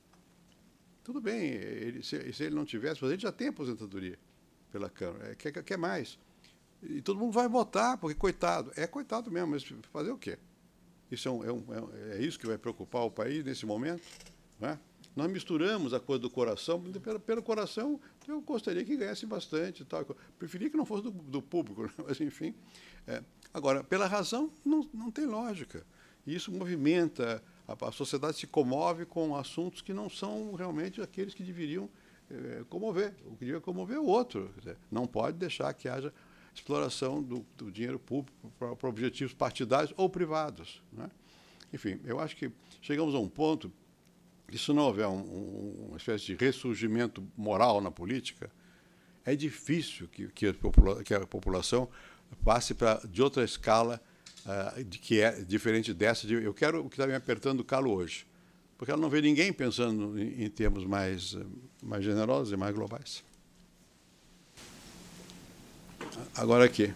Tudo bem, ele, se, se ele não tivesse, mas ele já tem aposentadoria pela Câmara. É, quer, quer mais. E todo mundo vai votar, porque coitado. É coitado mesmo, mas fazer o quê? Isso é, um, é, um, é isso que vai preocupar o país nesse momento? Não é? Nós misturamos a coisa do coração, pelo, pelo coração eu gostaria que ganhasse bastante, tal. Preferia que não fosse do, do público, né? Mas enfim. É. Agora, pela razão, não, não tem lógica. E isso movimenta, a, a sociedade se comove com assuntos que não são realmente aqueles que deveriam é, comover. O que deveria comover é o outro. Quer dizer, não pode deixar que haja exploração do, do dinheiro público para, para objetivos partidários ou privados, né? Enfim, eu acho que chegamos a um ponto, se não houver um, um, uma espécie de ressurgimento moral na política, é difícil que, que, a, popula que a população passe pra, de outra escala, uh, de, que é diferente dessa. De, eu quero o que está me apertando o calo hoje, porque ela não vê ninguém pensando em, em termos mais, mais generosos e mais globais. Agora aqui.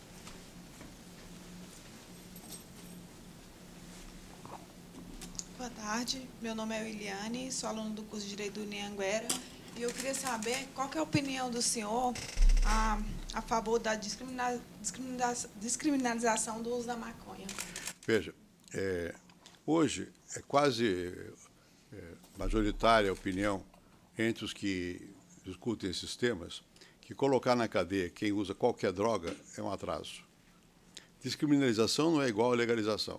Boa tarde, meu nome é Eliane, sou aluna do curso de Direito do Anhanguera e eu queria saber qual que é a opinião do senhor a, a favor da discrimina, discrimina, descriminalização do uso da maconha. Veja, é, hoje é quase é, majoritária a opinião entre os que discutem esses temas que colocar na cadeia quem usa qualquer droga é um atraso. Descriminalização não é igual a legalização.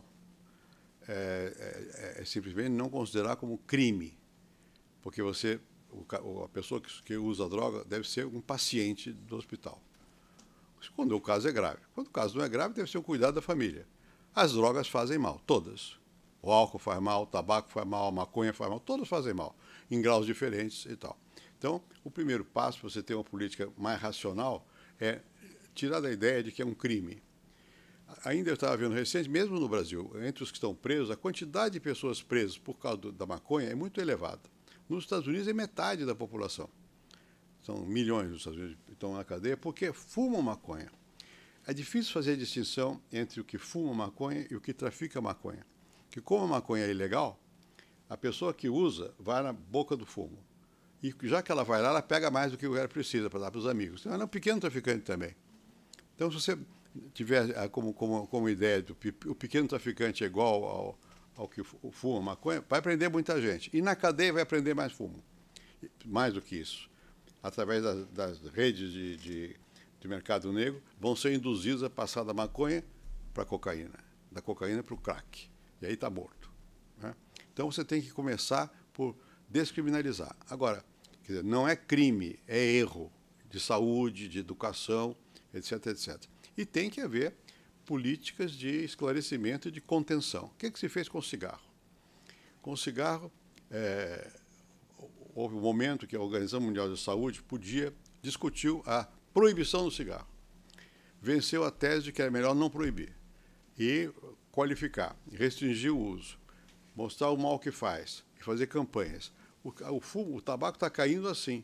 É, é, é simplesmente não considerar como crime, porque você, o, a pessoa que, que usa a droga deve ser um paciente do hospital. Quando o caso é grave. Quando o caso não é grave, deve ser o cuidado da família. As drogas fazem mal, todas. O álcool faz mal, o tabaco faz mal, a maconha faz mal, todas fazem mal, em graus diferentes e tal. Então, o primeiro passo para você ter uma política mais racional é tirar da ideia de que é um crime. Ainda eu estava vendo recente, mesmo no Brasil, entre os que estão presos, a quantidade de pessoas presas por causa do, da maconha é muito elevada. Nos Estados Unidos é metade da população. São milhões dos Estados Unidos que estão na cadeia porque fumam maconha. É difícil fazer a distinção entre o que fuma maconha e o que trafica maconha. Que como a maconha é ilegal, a pessoa que usa vai na boca do fumo. E já que ela vai lá, ela pega mais do que o cara precisa para dar para os amigos. Então, ela é um pequeno traficante também. Então, se você tiver como, como, como ideia do o pequeno traficante é igual ao, ao que fuma maconha, vai prender muita gente. E na cadeia vai prender mais fumo. Mais do que isso. Através das, das redes de, de, de mercado negro, vão ser induzidos a passar da maconha para a cocaína, da cocaína para o crack. E aí está morto, né? Então você tem que começar por descriminalizar. Agora, quer dizer, não é crime, é erro de saúde, de educação, etc, etcétera. E tem que haver políticas de esclarecimento e de contenção. O que, que se fez com o cigarro? Com o cigarro, é, houve um momento que a Organização Mundial de Saúde podia, discutiu a proibição do cigarro. Venceu a tese de que era melhor não proibir e qualificar, restringir o uso, mostrar o mal que faz e fazer campanhas. O, o, fumo, o tabaco está caindo assim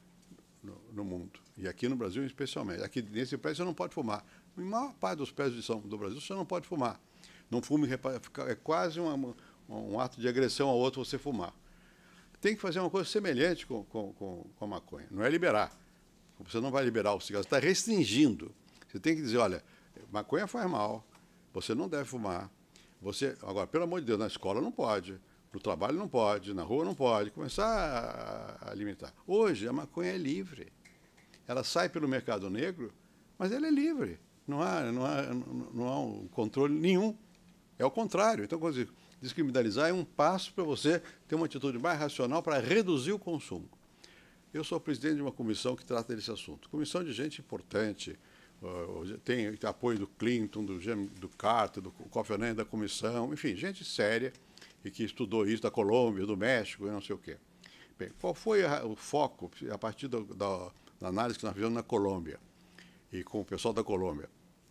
no, no mundo. E aqui no Brasil, especialmente. Aqui nesse prédio você não pode fumar. Em maior parte dos prédios do Brasil você não pode fumar. Não fume, é quase uma, um ato de agressão ao outro você fumar. Tem que fazer uma coisa semelhante com, com, com, com a maconha. Não é liberar. Você não vai liberar o cigarro, você está restringindo. Você tem que dizer, olha, maconha faz mal, você não deve fumar. Você, agora, pelo amor de Deus, na escola não pode, no trabalho não pode, na rua não pode. Começar a, a limitar. Hoje, a maconha é livre. Ela sai pelo mercado negro, mas ela é livre. Não há, não há, não há um controle nenhum. É o contrário. Então, quando você descriminalizar é um passo para você ter uma atitude mais racional para reduzir o consumo. Eu sou presidente de uma comissão que trata desse assunto. Comissão de gente importante, tem apoio do Clinton, do, do Carter, do Kofi Annan, da comissão, enfim, gente séria e que estudou isso da Colômbia, do México e não sei o quê. Bem, qual foi a, o foco a partir do, da, da análise que nós fizemos na Colômbia e com o pessoal da Colômbia?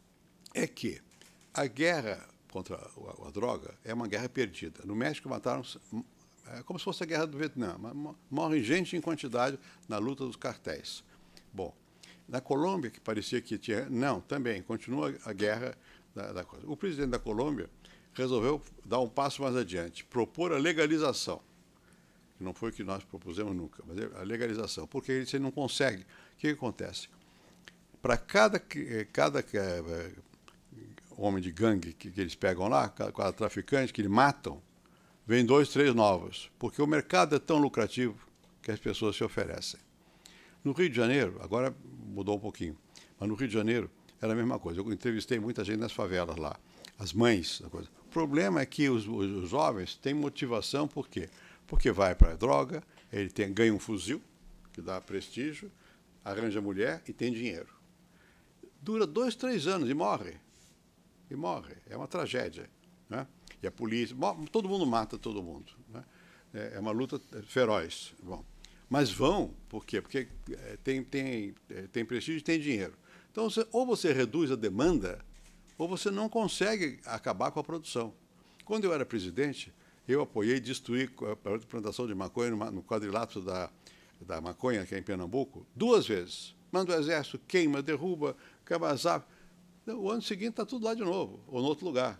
É que a guerra contra a, a droga é uma guerra perdida. No México mataram, é como se fosse a guerra do Vietnã, morre gente em quantidade na luta dos cartéis. Bom, na Colômbia, que parecia que tinha... Não, também, continua a guerra da, da coisa. O presidente da Colômbia resolveu dar um passo mais adiante, propor a legalização, que não foi o que nós propusemos nunca, mas a legalização, porque ele não consegue. O que, que acontece? Para cada, cada homem de gangue que, que eles pegam lá, cada, cada traficante que eles matam, vem dois, três novos, porque o mercado é tão lucrativo que as pessoas se oferecem. No Rio de Janeiro, agora mudou um pouquinho, mas no Rio de Janeiro era a mesma coisa. Eu entrevistei muita gente nas favelas lá, as mães da coisa. O problema é que os, os, os jovens têm motivação, por quê? Porque vai para a droga, ele tem, ganha um fuzil, que dá prestígio, arranja mulher e tem dinheiro. Dura dois, três anos e morre. E morre. É uma tragédia, né? E a polícia... Todo mundo mata todo mundo, né? É uma luta feroz. Bom, mas vão, por quê? Porque tem, tem, tem prestígio e tem dinheiro. Então, você, ou você reduz a demanda, ou você não consegue acabar com a produção. Quando eu era presidente, eu apoiei destruir a plantação de maconha no quadrilátero da, da maconha, que é em Pernambuco, duas vezes. Manda o exército, queima, derruba, Camazá. O ano seguinte está tudo lá de novo, ou em outro lugar.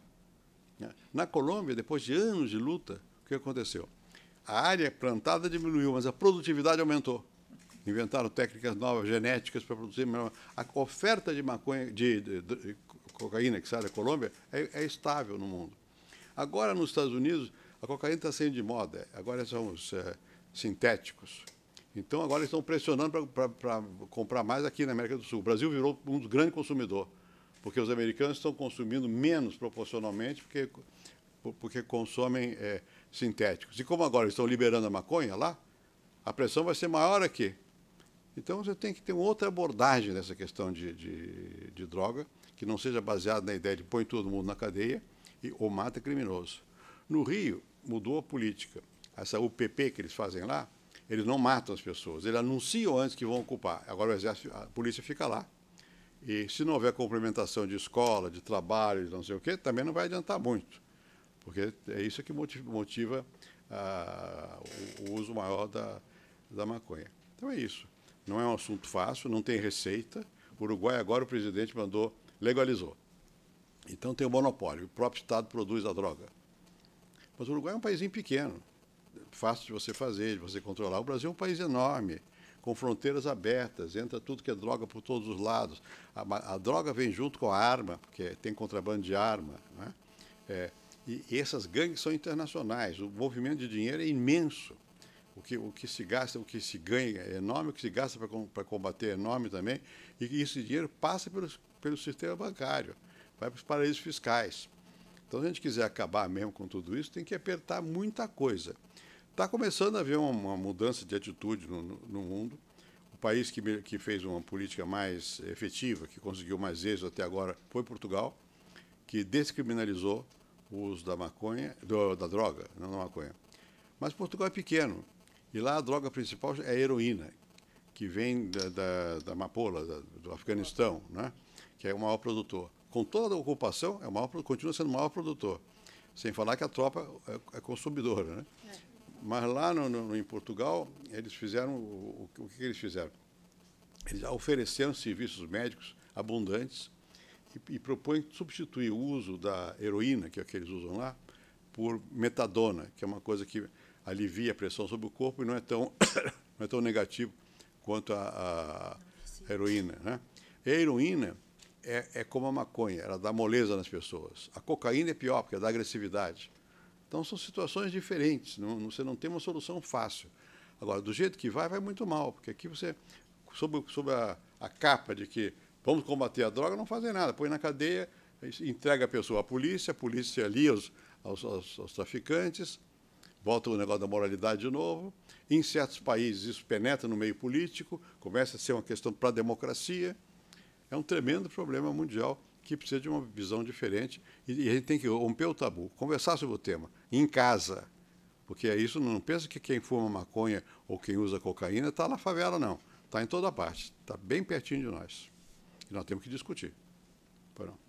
Na Colômbia, depois de anos de luta, o que aconteceu? A área plantada diminuiu, mas a produtividade aumentou. Inventaram técnicas novas, genéticas, para produzir melhor. A oferta de maconha, de, de, de cocaína que sai da Colômbia é, é estável no mundo. Agora, nos Estados Unidos, a cocaína está saindo de moda. Agora são os é, sintéticos. Então, agora eles estão pressionando para comprar mais aqui na América do Sul. O Brasil virou um dos grandes consumidores, porque os americanos estão consumindo menos proporcionalmente, porque, porque consomem é, sintéticos. E como agora estão liberando a maconha lá, a pressão vai ser maior aqui. Então, você tem que ter uma outra abordagem dessa questão de, de, de droga, que não seja baseada na ideia de põe todo mundo na cadeia e, ou mata criminoso. No Rio, mudou a política. Essa U P P que eles fazem lá, eles não matam as pessoas, eles anunciam antes que vão ocupar. Agora o exército, a polícia fica lá. E se não houver complementação de escola, de trabalho, de não sei o quê, também não vai adiantar muito. Porque é isso que motiva, motiva ah, o, o uso maior da, da maconha. Então é isso. Não é um assunto fácil, não tem receita. O Uruguai agora o presidente mandou, legalizou. Então tem o monopólio, o próprio Estado produz a droga. Mas o Uruguai é um paísinho pequeno, fácil de você fazer, de você controlar. O Brasil é um país enorme, com fronteiras abertas, entra tudo que é droga por todos os lados. A, a droga vem junto com a arma, porque tem contrabando de arma, né? É, e, e essas gangues são internacionais, o movimento de dinheiro é imenso. O que, o que se gasta, o que se ganha é enorme, o que se gasta para combater é enorme também, e esse dinheiro passa pelo, pelo sistema bancário, vai para os paraísos fiscais. Então, se a gente quiser acabar mesmo com tudo isso, tem que apertar muita coisa. Está começando a haver uma, uma mudança de atitude no, no, no mundo. O país que, que fez uma política mais efetiva, que conseguiu mais êxito até agora, foi Portugal, que descriminalizou o uso da maconha, do, da droga, não da maconha. Mas Portugal é pequeno, e lá a droga principal é a heroína, que vem da, da, da amapola, da, do Afeganistão, né? Que é o maior produtor. Com toda a ocupação, é o maior, continua sendo o maior produtor. Sem falar que a tropa é, é consumidora, né? É. Mas lá no, no, em Portugal, eles fizeram, o, o, o que eles fizeram? Eles ofereceram serviços médicos abundantes e, e propõem substituir o uso da heroína, que é o que eles usam lá, por metadona, que é uma coisa que alivia a pressão sobre o corpo e não é tão, não é tão negativo quanto a, a heroína, né? E a heroína é, é como a maconha, ela dá moleza nas pessoas. A cocaína é pior, porque dá agressividade. Então, são situações diferentes, não, você não tem uma solução fácil. Agora, do jeito que vai, vai muito mal, porque aqui você, sob, sob a, a capa de que vamos combater a droga, não fazem nada, põe na cadeia, entrega a pessoa à polícia, a polícia ali aos, aos, aos, aos traficantes, volta o negócio da moralidade de novo. Em certos países, isso penetra no meio político, começa a ser uma questão para a democracia. É um tremendo problema mundial que precisa de uma visão diferente e a gente tem que romper o tabu, conversar sobre o tema, em casa, porque é isso, não pensa que quem fuma maconha ou quem usa cocaína está na favela, não. Está em toda parte, está bem pertinho de nós. E nós temos que discutir. Pois não.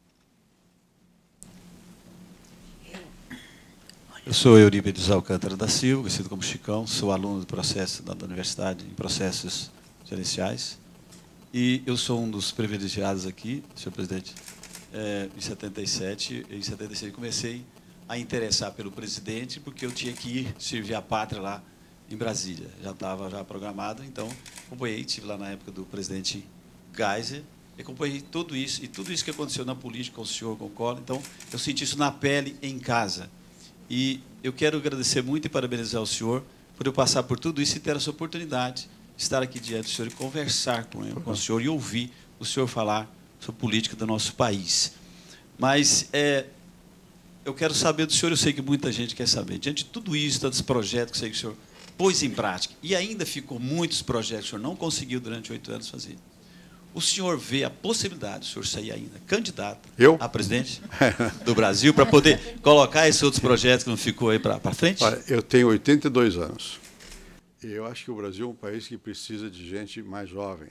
Eu sou Eurípides Alcântara da Silva, conhecido como Chicão, sou aluno do processo da Universidade em Processos Gerenciais. E eu sou um dos privilegiados aqui, senhor presidente. É, em setenta e sete, em setenta e seis, comecei a interessar pelo presidente, porque eu tinha que ir servir a pátria lá em Brasília. Já estava já programado, então acompanhei, estive lá na época do presidente Geisel, acompanhei tudo isso, e tudo isso que aconteceu na política com o senhor, com o Collor, então eu senti isso na pele, em casa. E eu quero agradecer muito e parabenizar o senhor por eu passar por tudo isso e ter essa oportunidade de estar aqui diante do senhor e conversar com, ele, com o senhor e ouvir o senhor falar sobre política do nosso país. Mas é, eu quero saber do senhor, eu sei que muita gente quer saber, diante de tudo isso, tantos projetos que, sei que o senhor pôs em prática, e ainda ficou muitos projetos que o senhor não conseguiu durante oito anos fazer, o senhor vê a possibilidade do senhor sair ainda candidato eu? a presidente do Brasil para poder colocar esses outros projetos que não ficou aí para frente? Olha, eu tenho oitenta e dois anos. E eu acho que o Brasil é um país que precisa de gente mais jovem.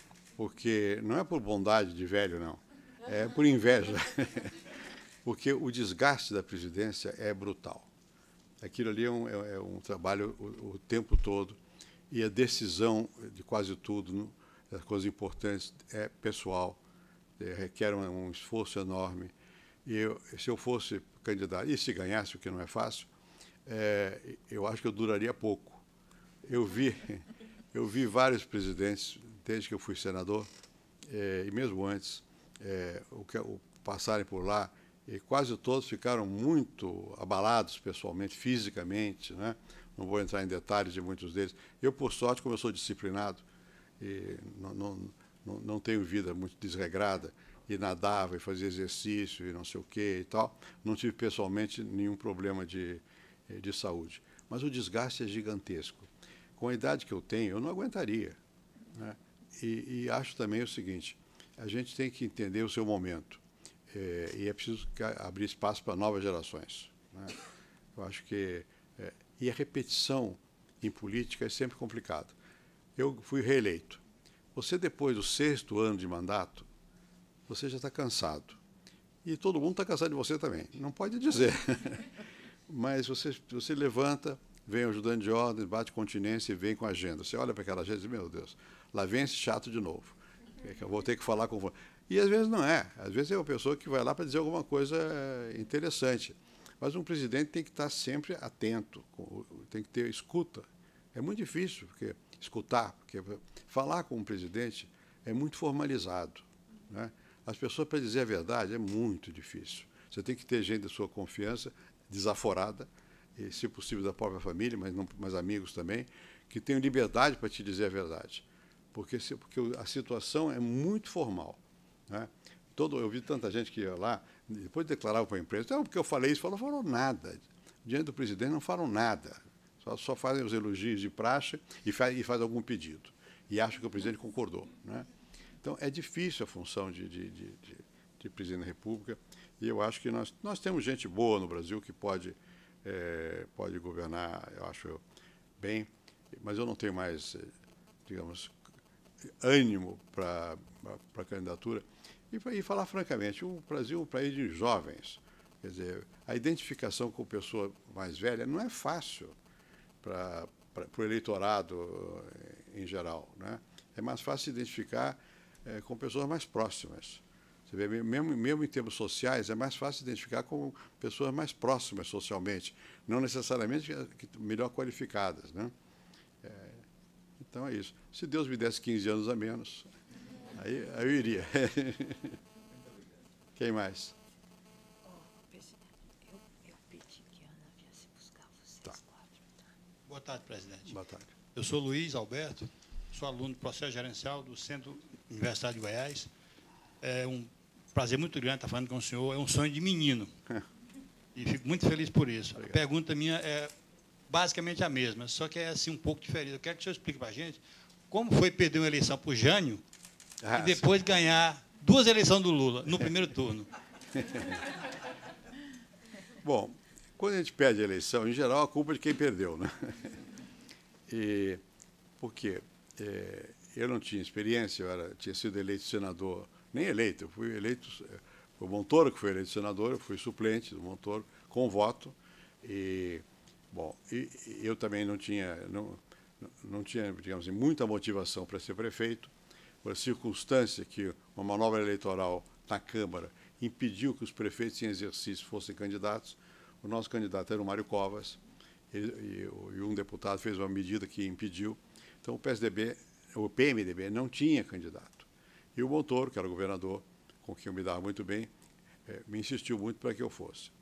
Porque não é por bondade de velho, não. É por inveja. Porque o desgaste da presidência é brutal. Aquilo ali é um, é, é um trabalho o, o tempo todo. E a decisão de quase tudo, no, as coisas importantes, é pessoal, é, requer um, um esforço enorme. E eu, se eu fosse candidato, e se ganhasse, o que não é fácil, é, eu acho que eu duraria pouco. Eu vi, eu vi vários presidentes, desde que eu fui senador, é, e mesmo antes, é, o que, o, passarem por lá, e quase todos ficaram muito abalados pessoalmente, fisicamente, né? Não vou entrar em detalhes de muitos deles. Eu, por sorte, como eu sou disciplinado, e não, não, não, não tenho vida muito desregrada, e nadava, e fazia exercício, e não sei o quê e tal, não tive pessoalmente nenhum problema de, de saúde. Mas o desgaste é gigantesco. Com a idade que eu tenho, eu não aguentaria, né? E, e acho também o seguinte, a gente tem que entender o seu momento, é, e é preciso abrir espaço para novas gerações, né? Eu acho que... É, e a repetição em política é sempre complicado. Eu fui reeleito. Você, depois do sexto ano de mandato, você já está cansado. E todo mundo está cansado de você também. Não pode dizer. Mas você, você levanta, vem o ajudante de ordem, bate continência e vem com a agenda. Você olha para aquela agenda e diz, meu Deus, lá vem esse chato de novo. Eu vou ter que falar com... E às vezes não é. Às vezes é uma pessoa que vai lá para dizer alguma coisa interessante. Mas um presidente tem que estar sempre atento, tem que ter escuta. É muito difícil porque escutar, porque falar com um presidente é muito formalizado, né? As pessoas, para dizer a verdade, é muito difícil. Você tem que ter gente da sua confiança, desaforada, e, se possível, da própria família, mas, não, mas amigos também, que tenham liberdade para te dizer a verdade. Porque, se, porque a situação é muito formal, né? Todo, eu vi tanta gente que ia lá, depois declarava para a imprensa, não, porque eu falei isso, não falaram nada. Diante do presidente não falam nada. Só, só fazem os elogios de praxe e faz, e faz algum pedido. E acham que o presidente concordou, né? Então, é difícil a função de, de, de, de, de presidente da República. E eu acho que nós, nós temos gente boa no Brasil que pode, é, pode governar, eu acho, bem, mas eu não tenho mais, digamos, ânimo para a candidatura. E, e falar francamente, o Brasil é um país de jovens. Quer dizer, a identificação com pessoa mais velha não é fácil para o eleitorado em geral, né? É mais fácil se identificar é, com pessoas mais próximas. Você vê, mesmo, mesmo em termos sociais, é mais fácil se identificar com pessoas mais próximas socialmente, não necessariamente melhor qualificadas, né? É, então é isso. Se Deus me desse quinze anos a menos, aí, aí eu iria. Quem mais? Boa tarde, presidente. Boa tarde. Eu sou Luiz Alberto, sou aluno do processo gerencial do Centro Universitário de Goiás. É um prazer muito grande estar falando com o senhor, é um sonho de menino. E fico muito feliz por isso. Obrigado. A pergunta minha é basicamente a mesma, só que é assim um pouco diferente. Eu quero que o senhor explique para a gente como foi perder uma eleição para o Jânio ah, e depois sim. ganhar duas eleições do Lula no primeiro turno. Bom, quando a gente perde a eleição, em geral, a culpa é de quem perdeu, né? E, por quê? É, eu não tinha experiência, eu era, tinha sido eleito senador, nem eleito, eu fui eleito, foi o Montoro que foi eleito senador, eu fui suplente do Montoro, com voto, e, bom, e, e eu também não tinha, não, não tinha, digamos assim, muita motivação para ser prefeito, por a circunstância que uma manobra eleitoral na Câmara impediu que os prefeitos em exercício fossem candidatos. O nosso candidato era o Mário Covas, e, e, e um deputado fez uma medida que impediu. Então, o P S D B, o P M D B não tinha candidato. E o Montoro, que era o governador, com quem eu me dava muito bem, é, me insistiu muito para que eu fosse.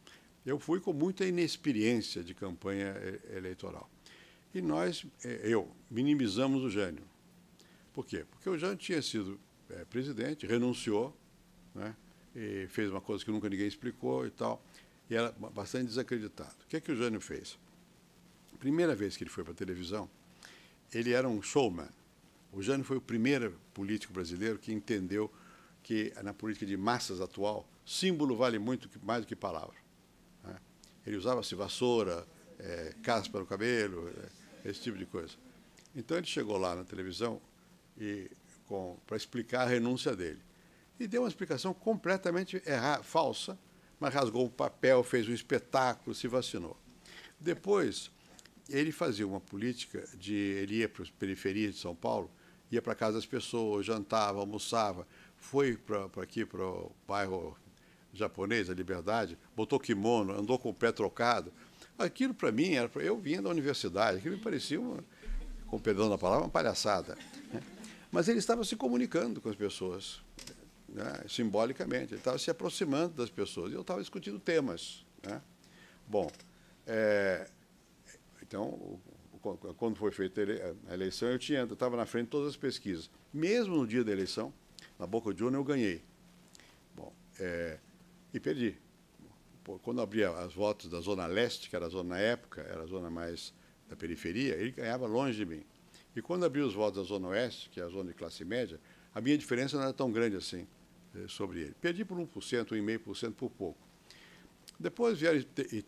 Eu fui com muita inexperiência de campanha eleitoral. E nós, eu, minimizamos o Jânio. Por quê? Porque o Jânio tinha sido é, presidente, renunciou, né, e fez uma coisa que nunca ninguém explicou e tal, e era bastante desacreditado. O que é que o Jânio fez? Primeira vez que ele foi para a televisão, ele era um showman. O Jânio foi o primeiro político brasileiro que entendeu que, na política de massas atual, símbolo vale muito mais do que palavra. Né? Ele usava-se vassoura, é, caspa no cabelo, é, esse tipo de coisa. Então, ele chegou lá na televisão e para explicar a renúncia dele. E deu uma explicação completamente errada, falsa, mas rasgou o papel, fez um espetáculo, se vacinou. Depois, ele fazia uma política de... Ele ia para as periferias de São Paulo, ia para a casa das pessoas, jantava, almoçava, foi para aqui, para o bairro japonês, a Liberdade, botou kimono, andou com o pé trocado. Aquilo, para mim, era, eu vinha da universidade, aquilo me parecia, uma, com perdão da palavra, uma palhaçada. Né? Mas ele estava se comunicando com as pessoas, né, simbolicamente, ele estava se aproximando das pessoas, e eu estava discutindo temas. Né? Bom, é, então, quando foi feita a eleição, eu tinha, eu estava na frente de todas as pesquisas. Mesmo no dia da eleição, na Boca de Urna, eu ganhei. Bom, é, e perdi. Quando abria as votos da Zona Leste, que era a zona na época, era a zona mais da periferia, ele ganhava longe de mim. E quando abria os votos da Zona Oeste, que é a zona de classe média, a minha diferença não era tão grande assim sobre ele. Perdi por um por cento, um vírgula cinco por cento por pouco. Depois vieram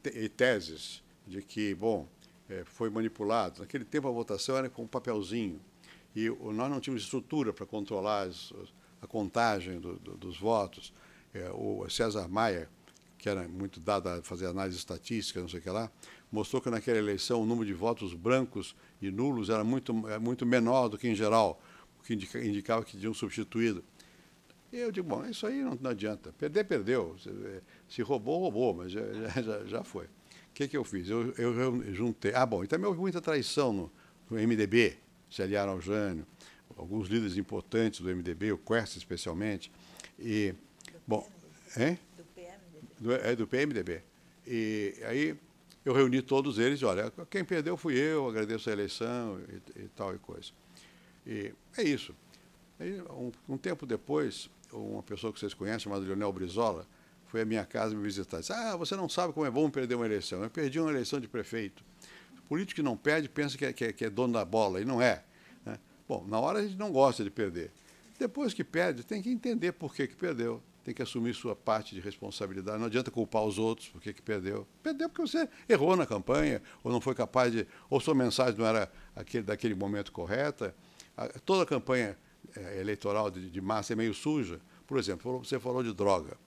teses de que, bom, é, foi manipulado. Naquele tempo a votação era com um papelzinho. E nós não tínhamos estrutura para controlar as, a contagem do, do, dos votos. É, o César Maia, que era muito dado a fazer análise estatística, não sei o que lá, mostrou que naquela eleição o número de votos brancos e nulos era muito, muito menor do que em geral, o que indica, indicava que tinham substituído. E eu digo, bom, isso aí não, não adianta. Perder, perdeu. Se, se roubou, roubou, mas já, já, já foi. O que, que eu fiz? Eu, eu juntei... Ah, bom, e também houve muita traição no, no M D B, se aliaram ao Jânio, alguns líderes importantes do M D B, o Quercia especialmente. E, bom, hein? Do P M D B. Do, é, do P M D B. E aí eu reuni todos eles e, olha, quem perdeu fui eu, agradeço a eleição e, e tal e coisa. E é isso. Aí, um, um tempo depois, uma pessoa que vocês conhecem, chamada Leonel Brizola, foi à minha casa me visitar. Disse, ah, você não sabe como é bom perder uma eleição. Eu perdi uma eleição de prefeito. O político que não perde pensa que é, que é, que é dono da bola, e não é. Né? Bom, na hora a gente não gosta de perder. Depois que perde, tem que entender por que, que perdeu. Tem que assumir sua parte de responsabilidade. Não adianta culpar os outros por que, que perdeu. Perdeu porque você errou na campanha, ou não foi capaz de... ou sua mensagem não era aquele, daquele momento correta. Toda a campanha eleitoral de, de massa é meio suja. Por exemplo, você falou de droga.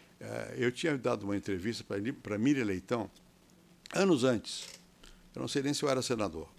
Eu tinha dado uma entrevista para Miriam Leitão anos antes. Eu não sei nem se eu era senador.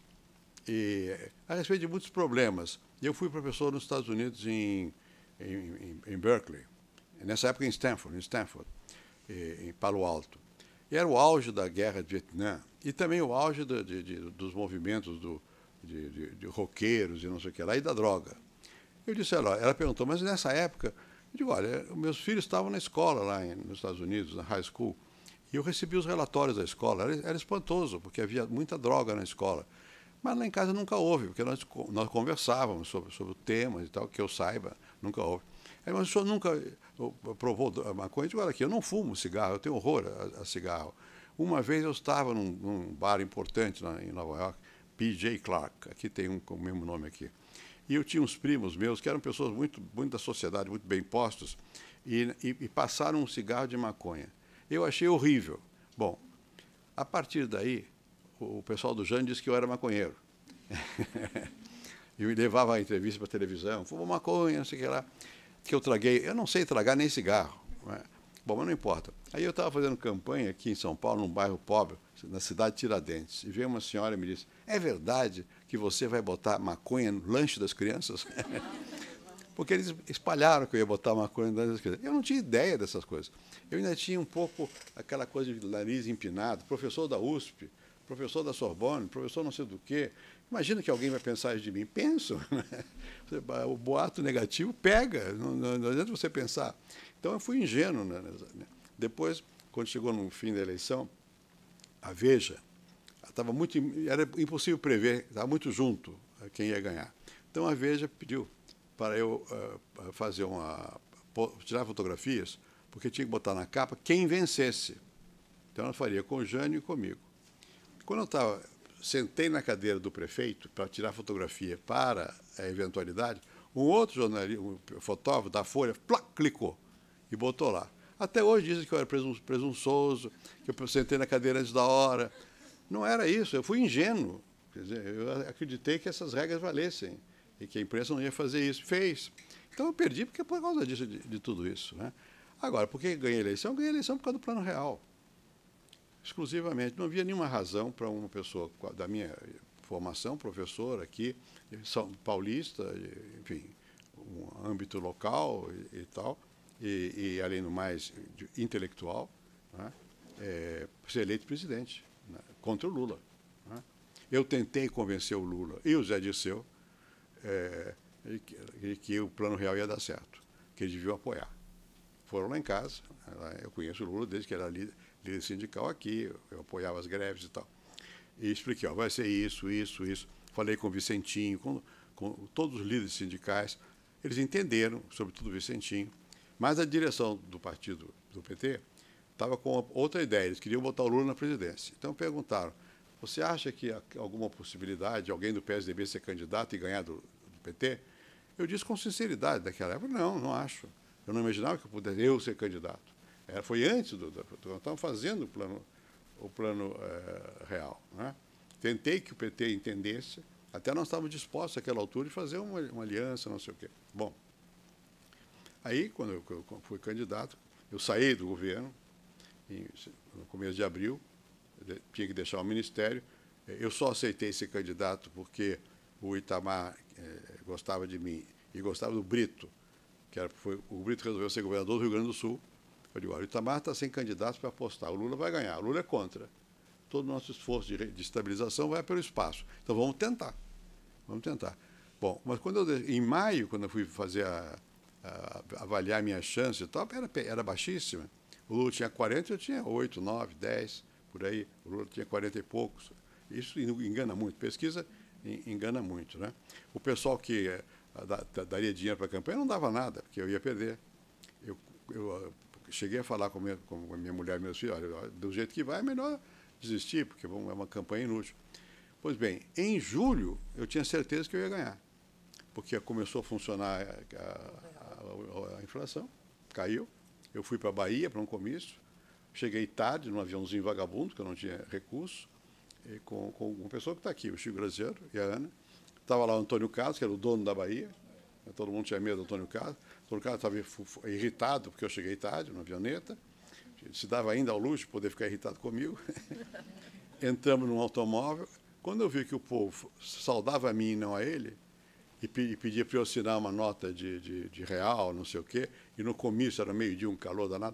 E, a respeito de muitos problemas. Eu fui professor nos Estados Unidos, em, em, em Berkeley. Nessa época em Stanford, em Stanford, em Palo Alto. E era o auge da guerra de Vietnã e também o auge de, de, de, dos movimentos do, de, de, de roqueiros e não sei o que lá, e da droga. Eu disse, ela, ela perguntou, mas nessa época... Eu digo, olha, meus filhos estavam na escola lá em, nos Estados Unidos, na high school, e eu recebi os relatórios da escola. Era, era espantoso, porque havia muita droga na escola. Mas lá em casa nunca houve, porque nós, nós conversávamos sobre, sobre o tema e tal, que eu saiba, nunca houve. Aí, mas o senhor nunca provou a maconha? Eu digo, olha aqui, eu não fumo cigarro, eu tenho horror a, a cigarro. Uma vez eu estava num, num bar importante lá em Nova York, P J Clark, aqui tem um com o mesmo nome aqui. E eu tinha uns primos meus, que eram pessoas muito, muito da sociedade, muito bem postos, e, e, e passaram um cigarro de maconha. Eu achei horrível. Bom, a partir daí, o, o pessoal do Jânio disse que eu era maconheiro. Eu me levava a entrevista para a televisão, fumou maconha, não sei o que lá, que eu traguei. Eu não sei tragar nem cigarro. Não é? Bom, mas não importa. Aí eu estava fazendo campanha aqui em São Paulo, num bairro pobre, na cidade de Tiradentes, e veio uma senhora e me disse, é verdade que você vai botar maconha no lanche das crianças? Porque eles espalharam que eu ia botar maconha no lanche das crianças. Eu não tinha ideia dessas coisas. Eu ainda tinha um pouco aquela coisa de nariz empinado, professor da U S P, professor da Sorbonne, professor não sei do quê. Imagina que alguém vai pensar isso de mim. Penso. O boato negativo pega, não, não, não adianta você pensar. Então, eu fui ingênuo. Né? Depois, quando chegou no fim da eleição, a Veja estava muito, era impossível prever, estava muito junto quem ia ganhar. Então a Veja pediu para eu uh, fazer uma tirar fotografias, porque tinha que botar na capa quem vencesse. Então ela faria com o Jânio e comigo. Quando eu estava sentei na cadeira do prefeito para tirar fotografia para a eventualidade, um outro jornalista, um fotógrafo da Folha, plá, clicou e botou lá. Até hoje dizem que eu era presunçoso, que eu sentei na cadeira antes da hora. Não era isso, eu fui ingênuo. Quer dizer, eu acreditei que essas regras valessem e que a imprensa não ia fazer isso. Fez. Então eu perdi porque é por causa disso, de, de tudo isso, né? Agora, por que ganhei a eleição? Ganhei a eleição por causa do Plano Real. Exclusivamente. Não havia nenhuma razão para uma pessoa da minha formação, professor aqui, São Paulista, enfim, um âmbito local e, e tal, e, e, além do mais, intelectual, né, é, ser eleito presidente, né, contra o Lula. Né. Eu tentei convencer o Lula e o Zé Dirceu é, que, que o Plano Real ia dar certo, que eles deviam apoiar. Foram lá em casa, eu conheço o Lula desde que era líder, líder sindical aqui, eu, eu apoiava as greves e tal. E expliquei, ó, vai ser isso, isso, isso. Falei com o Vicentinho, com, com todos os líderes sindicais. Eles entenderam, sobretudo o Vicentinho. Mas a direção do partido do P T estava com outra ideia. Eles queriam botar o Lula na presidência. Então perguntaram, você acha que há alguma possibilidade de alguém do P S D B ser candidato e ganhar do, do P T? Eu disse com sinceridade daquela época, não, não acho. Eu não imaginava que eu pudesse eu ser candidato. Era, foi antes do... do nós estávamos fazendo o plano, o plano é, real. Né? Tentei que o P T entendesse, até nós estávamos dispostos, àquela altura, de fazer uma, uma aliança, não sei o quê. Bom, aí, quando eu, eu fui candidato, eu saí do governo, em, no começo de abril, tinha que deixar o ministério. Eu só aceitei ser candidato porque o Itamar é, gostava de mim e gostava do Brito, que era, foi, o Brito resolveu ser governador do Rio Grande do Sul. Eu digo, olha, o Itamar está sem candidatos para apostar, o Lula vai ganhar, o Lula é contra. Todo o nosso esforço de, de estabilização vai pelo espaço. Então, vamos tentar, vamos tentar. Bom, mas quando eu, em maio, quando eu fui fazer a, a, avaliar minhas chances e tal, era, era baixíssima. O Lula tinha quarenta, eu tinha oito, nove, dez, por aí. O Lula tinha quarenta e poucos. Isso engana muito. Pesquisa engana muito, né? O pessoal que é, da, daria dinheiro para a campanha não dava nada, porque eu ia perder. Eu, eu cheguei a falar com a minha, com a minha mulher e meus filhos, olha, do jeito que vai, é melhor desistir, porque é uma campanha inútil. Pois bem, em julho, eu tinha certeza que eu ia ganhar, porque começou a funcionar a, a, a, a inflação, caiu, eu fui para a Bahia para um comício, cheguei tarde, num aviãozinho vagabundo, que eu não tinha recurso, e com, com uma pessoa que está aqui, o Chico Graziano e a Ana. Estava lá o Antônio Carlos, que era o dono da Bahia, todo mundo tinha medo do Antônio Carlos. O Antônio Carlos estava irritado porque eu cheguei tarde, na avioneta, se dava ainda ao luxo de poder ficar irritado comigo. Entramos num automóvel. Quando eu vi que o povo saudava a mim e não a ele, e pedia para eu assinar uma nota de, de, de real, não sei o quê, e no comício, era meio-dia, um calor danado,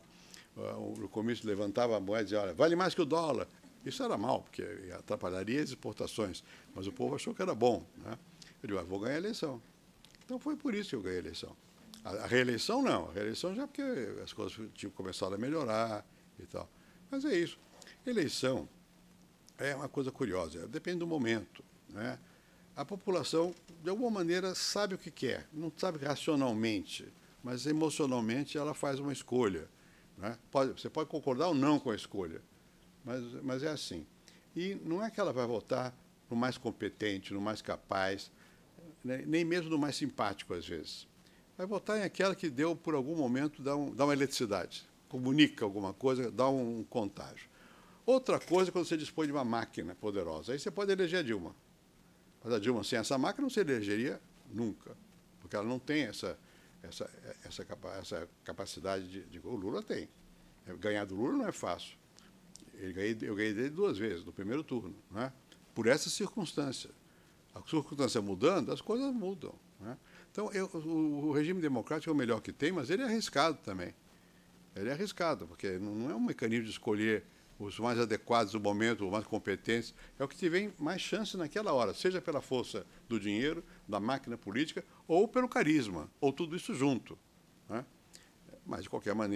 o comício levantava a moeda e dizia, olha, vale mais que o dólar. Isso era mal, porque atrapalharia as exportações, mas o povo achou que era bom. Né? Eu digo, ah, vou ganhar a eleição. Então foi por isso que eu ganhei a eleição. A, a reeleição não, a reeleição já porque as coisas tinham começado a melhorar e tal. Mas é isso. Eleição é uma coisa curiosa, depende do momento. Né? A população, de alguma maneira, sabe o que quer, não sabe racionalmente, mas emocionalmente ela faz uma escolha. Né? Pode, você pode concordar ou não com a escolha, mas, mas é assim. E não é que ela vai votar no mais competente, no mais capaz, né? Nem mesmo no mais simpático, às vezes. Vai votar em aquela que deu, por algum momento, dá, um, dá uma eletricidade, comunica alguma coisa, dá um contágio. Outra coisa é quando você dispõe de uma máquina poderosa. Aí você pode eleger a Dilma. Mas a Dilma, sem essa máquina, não se elegeria nunca, porque ela não tem essa, essa, essa, essa capacidade de, de... O Lula tem. Ganhar do Lula não é fácil. Eu ganhei, eu ganhei dele duas vezes, no primeiro turno, né? Por essa circunstância. A circunstância mudando, as coisas mudam. Né? Então, eu, o, o regime democrático é o melhor que tem, mas ele é arriscado também. Ele é arriscado, porque não, não é um mecanismo de escolher os mais adequados do momento, os mais competentes. É o que tiver mais chance naquela hora, seja pela força do dinheiro, da máquina política, ou pelo carisma, ou tudo isso junto. Né? Mas, de qualquer maneira,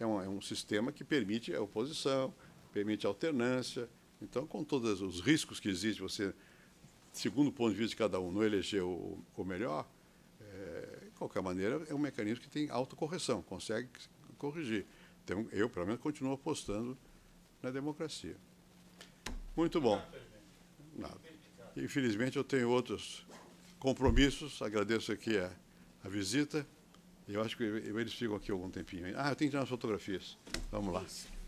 é um, é um sistema que permite a oposição, permite a alternância. Então, com todos os riscos que existem, você, segundo o ponto de vista de cada um, não eleger o, o melhor, é, de qualquer maneira, é um mecanismo que tem autocorreção, consegue corrigir. Então, eu, pelo menos, continuo apostando na democracia. Muito bom. Nada. Infelizmente, eu tenho outros compromissos. Agradeço aqui a, a visita. Eu acho que eles ficam aqui algum tempinho. Ah, eu tenho que tirar umas fotografias. Vamos lá.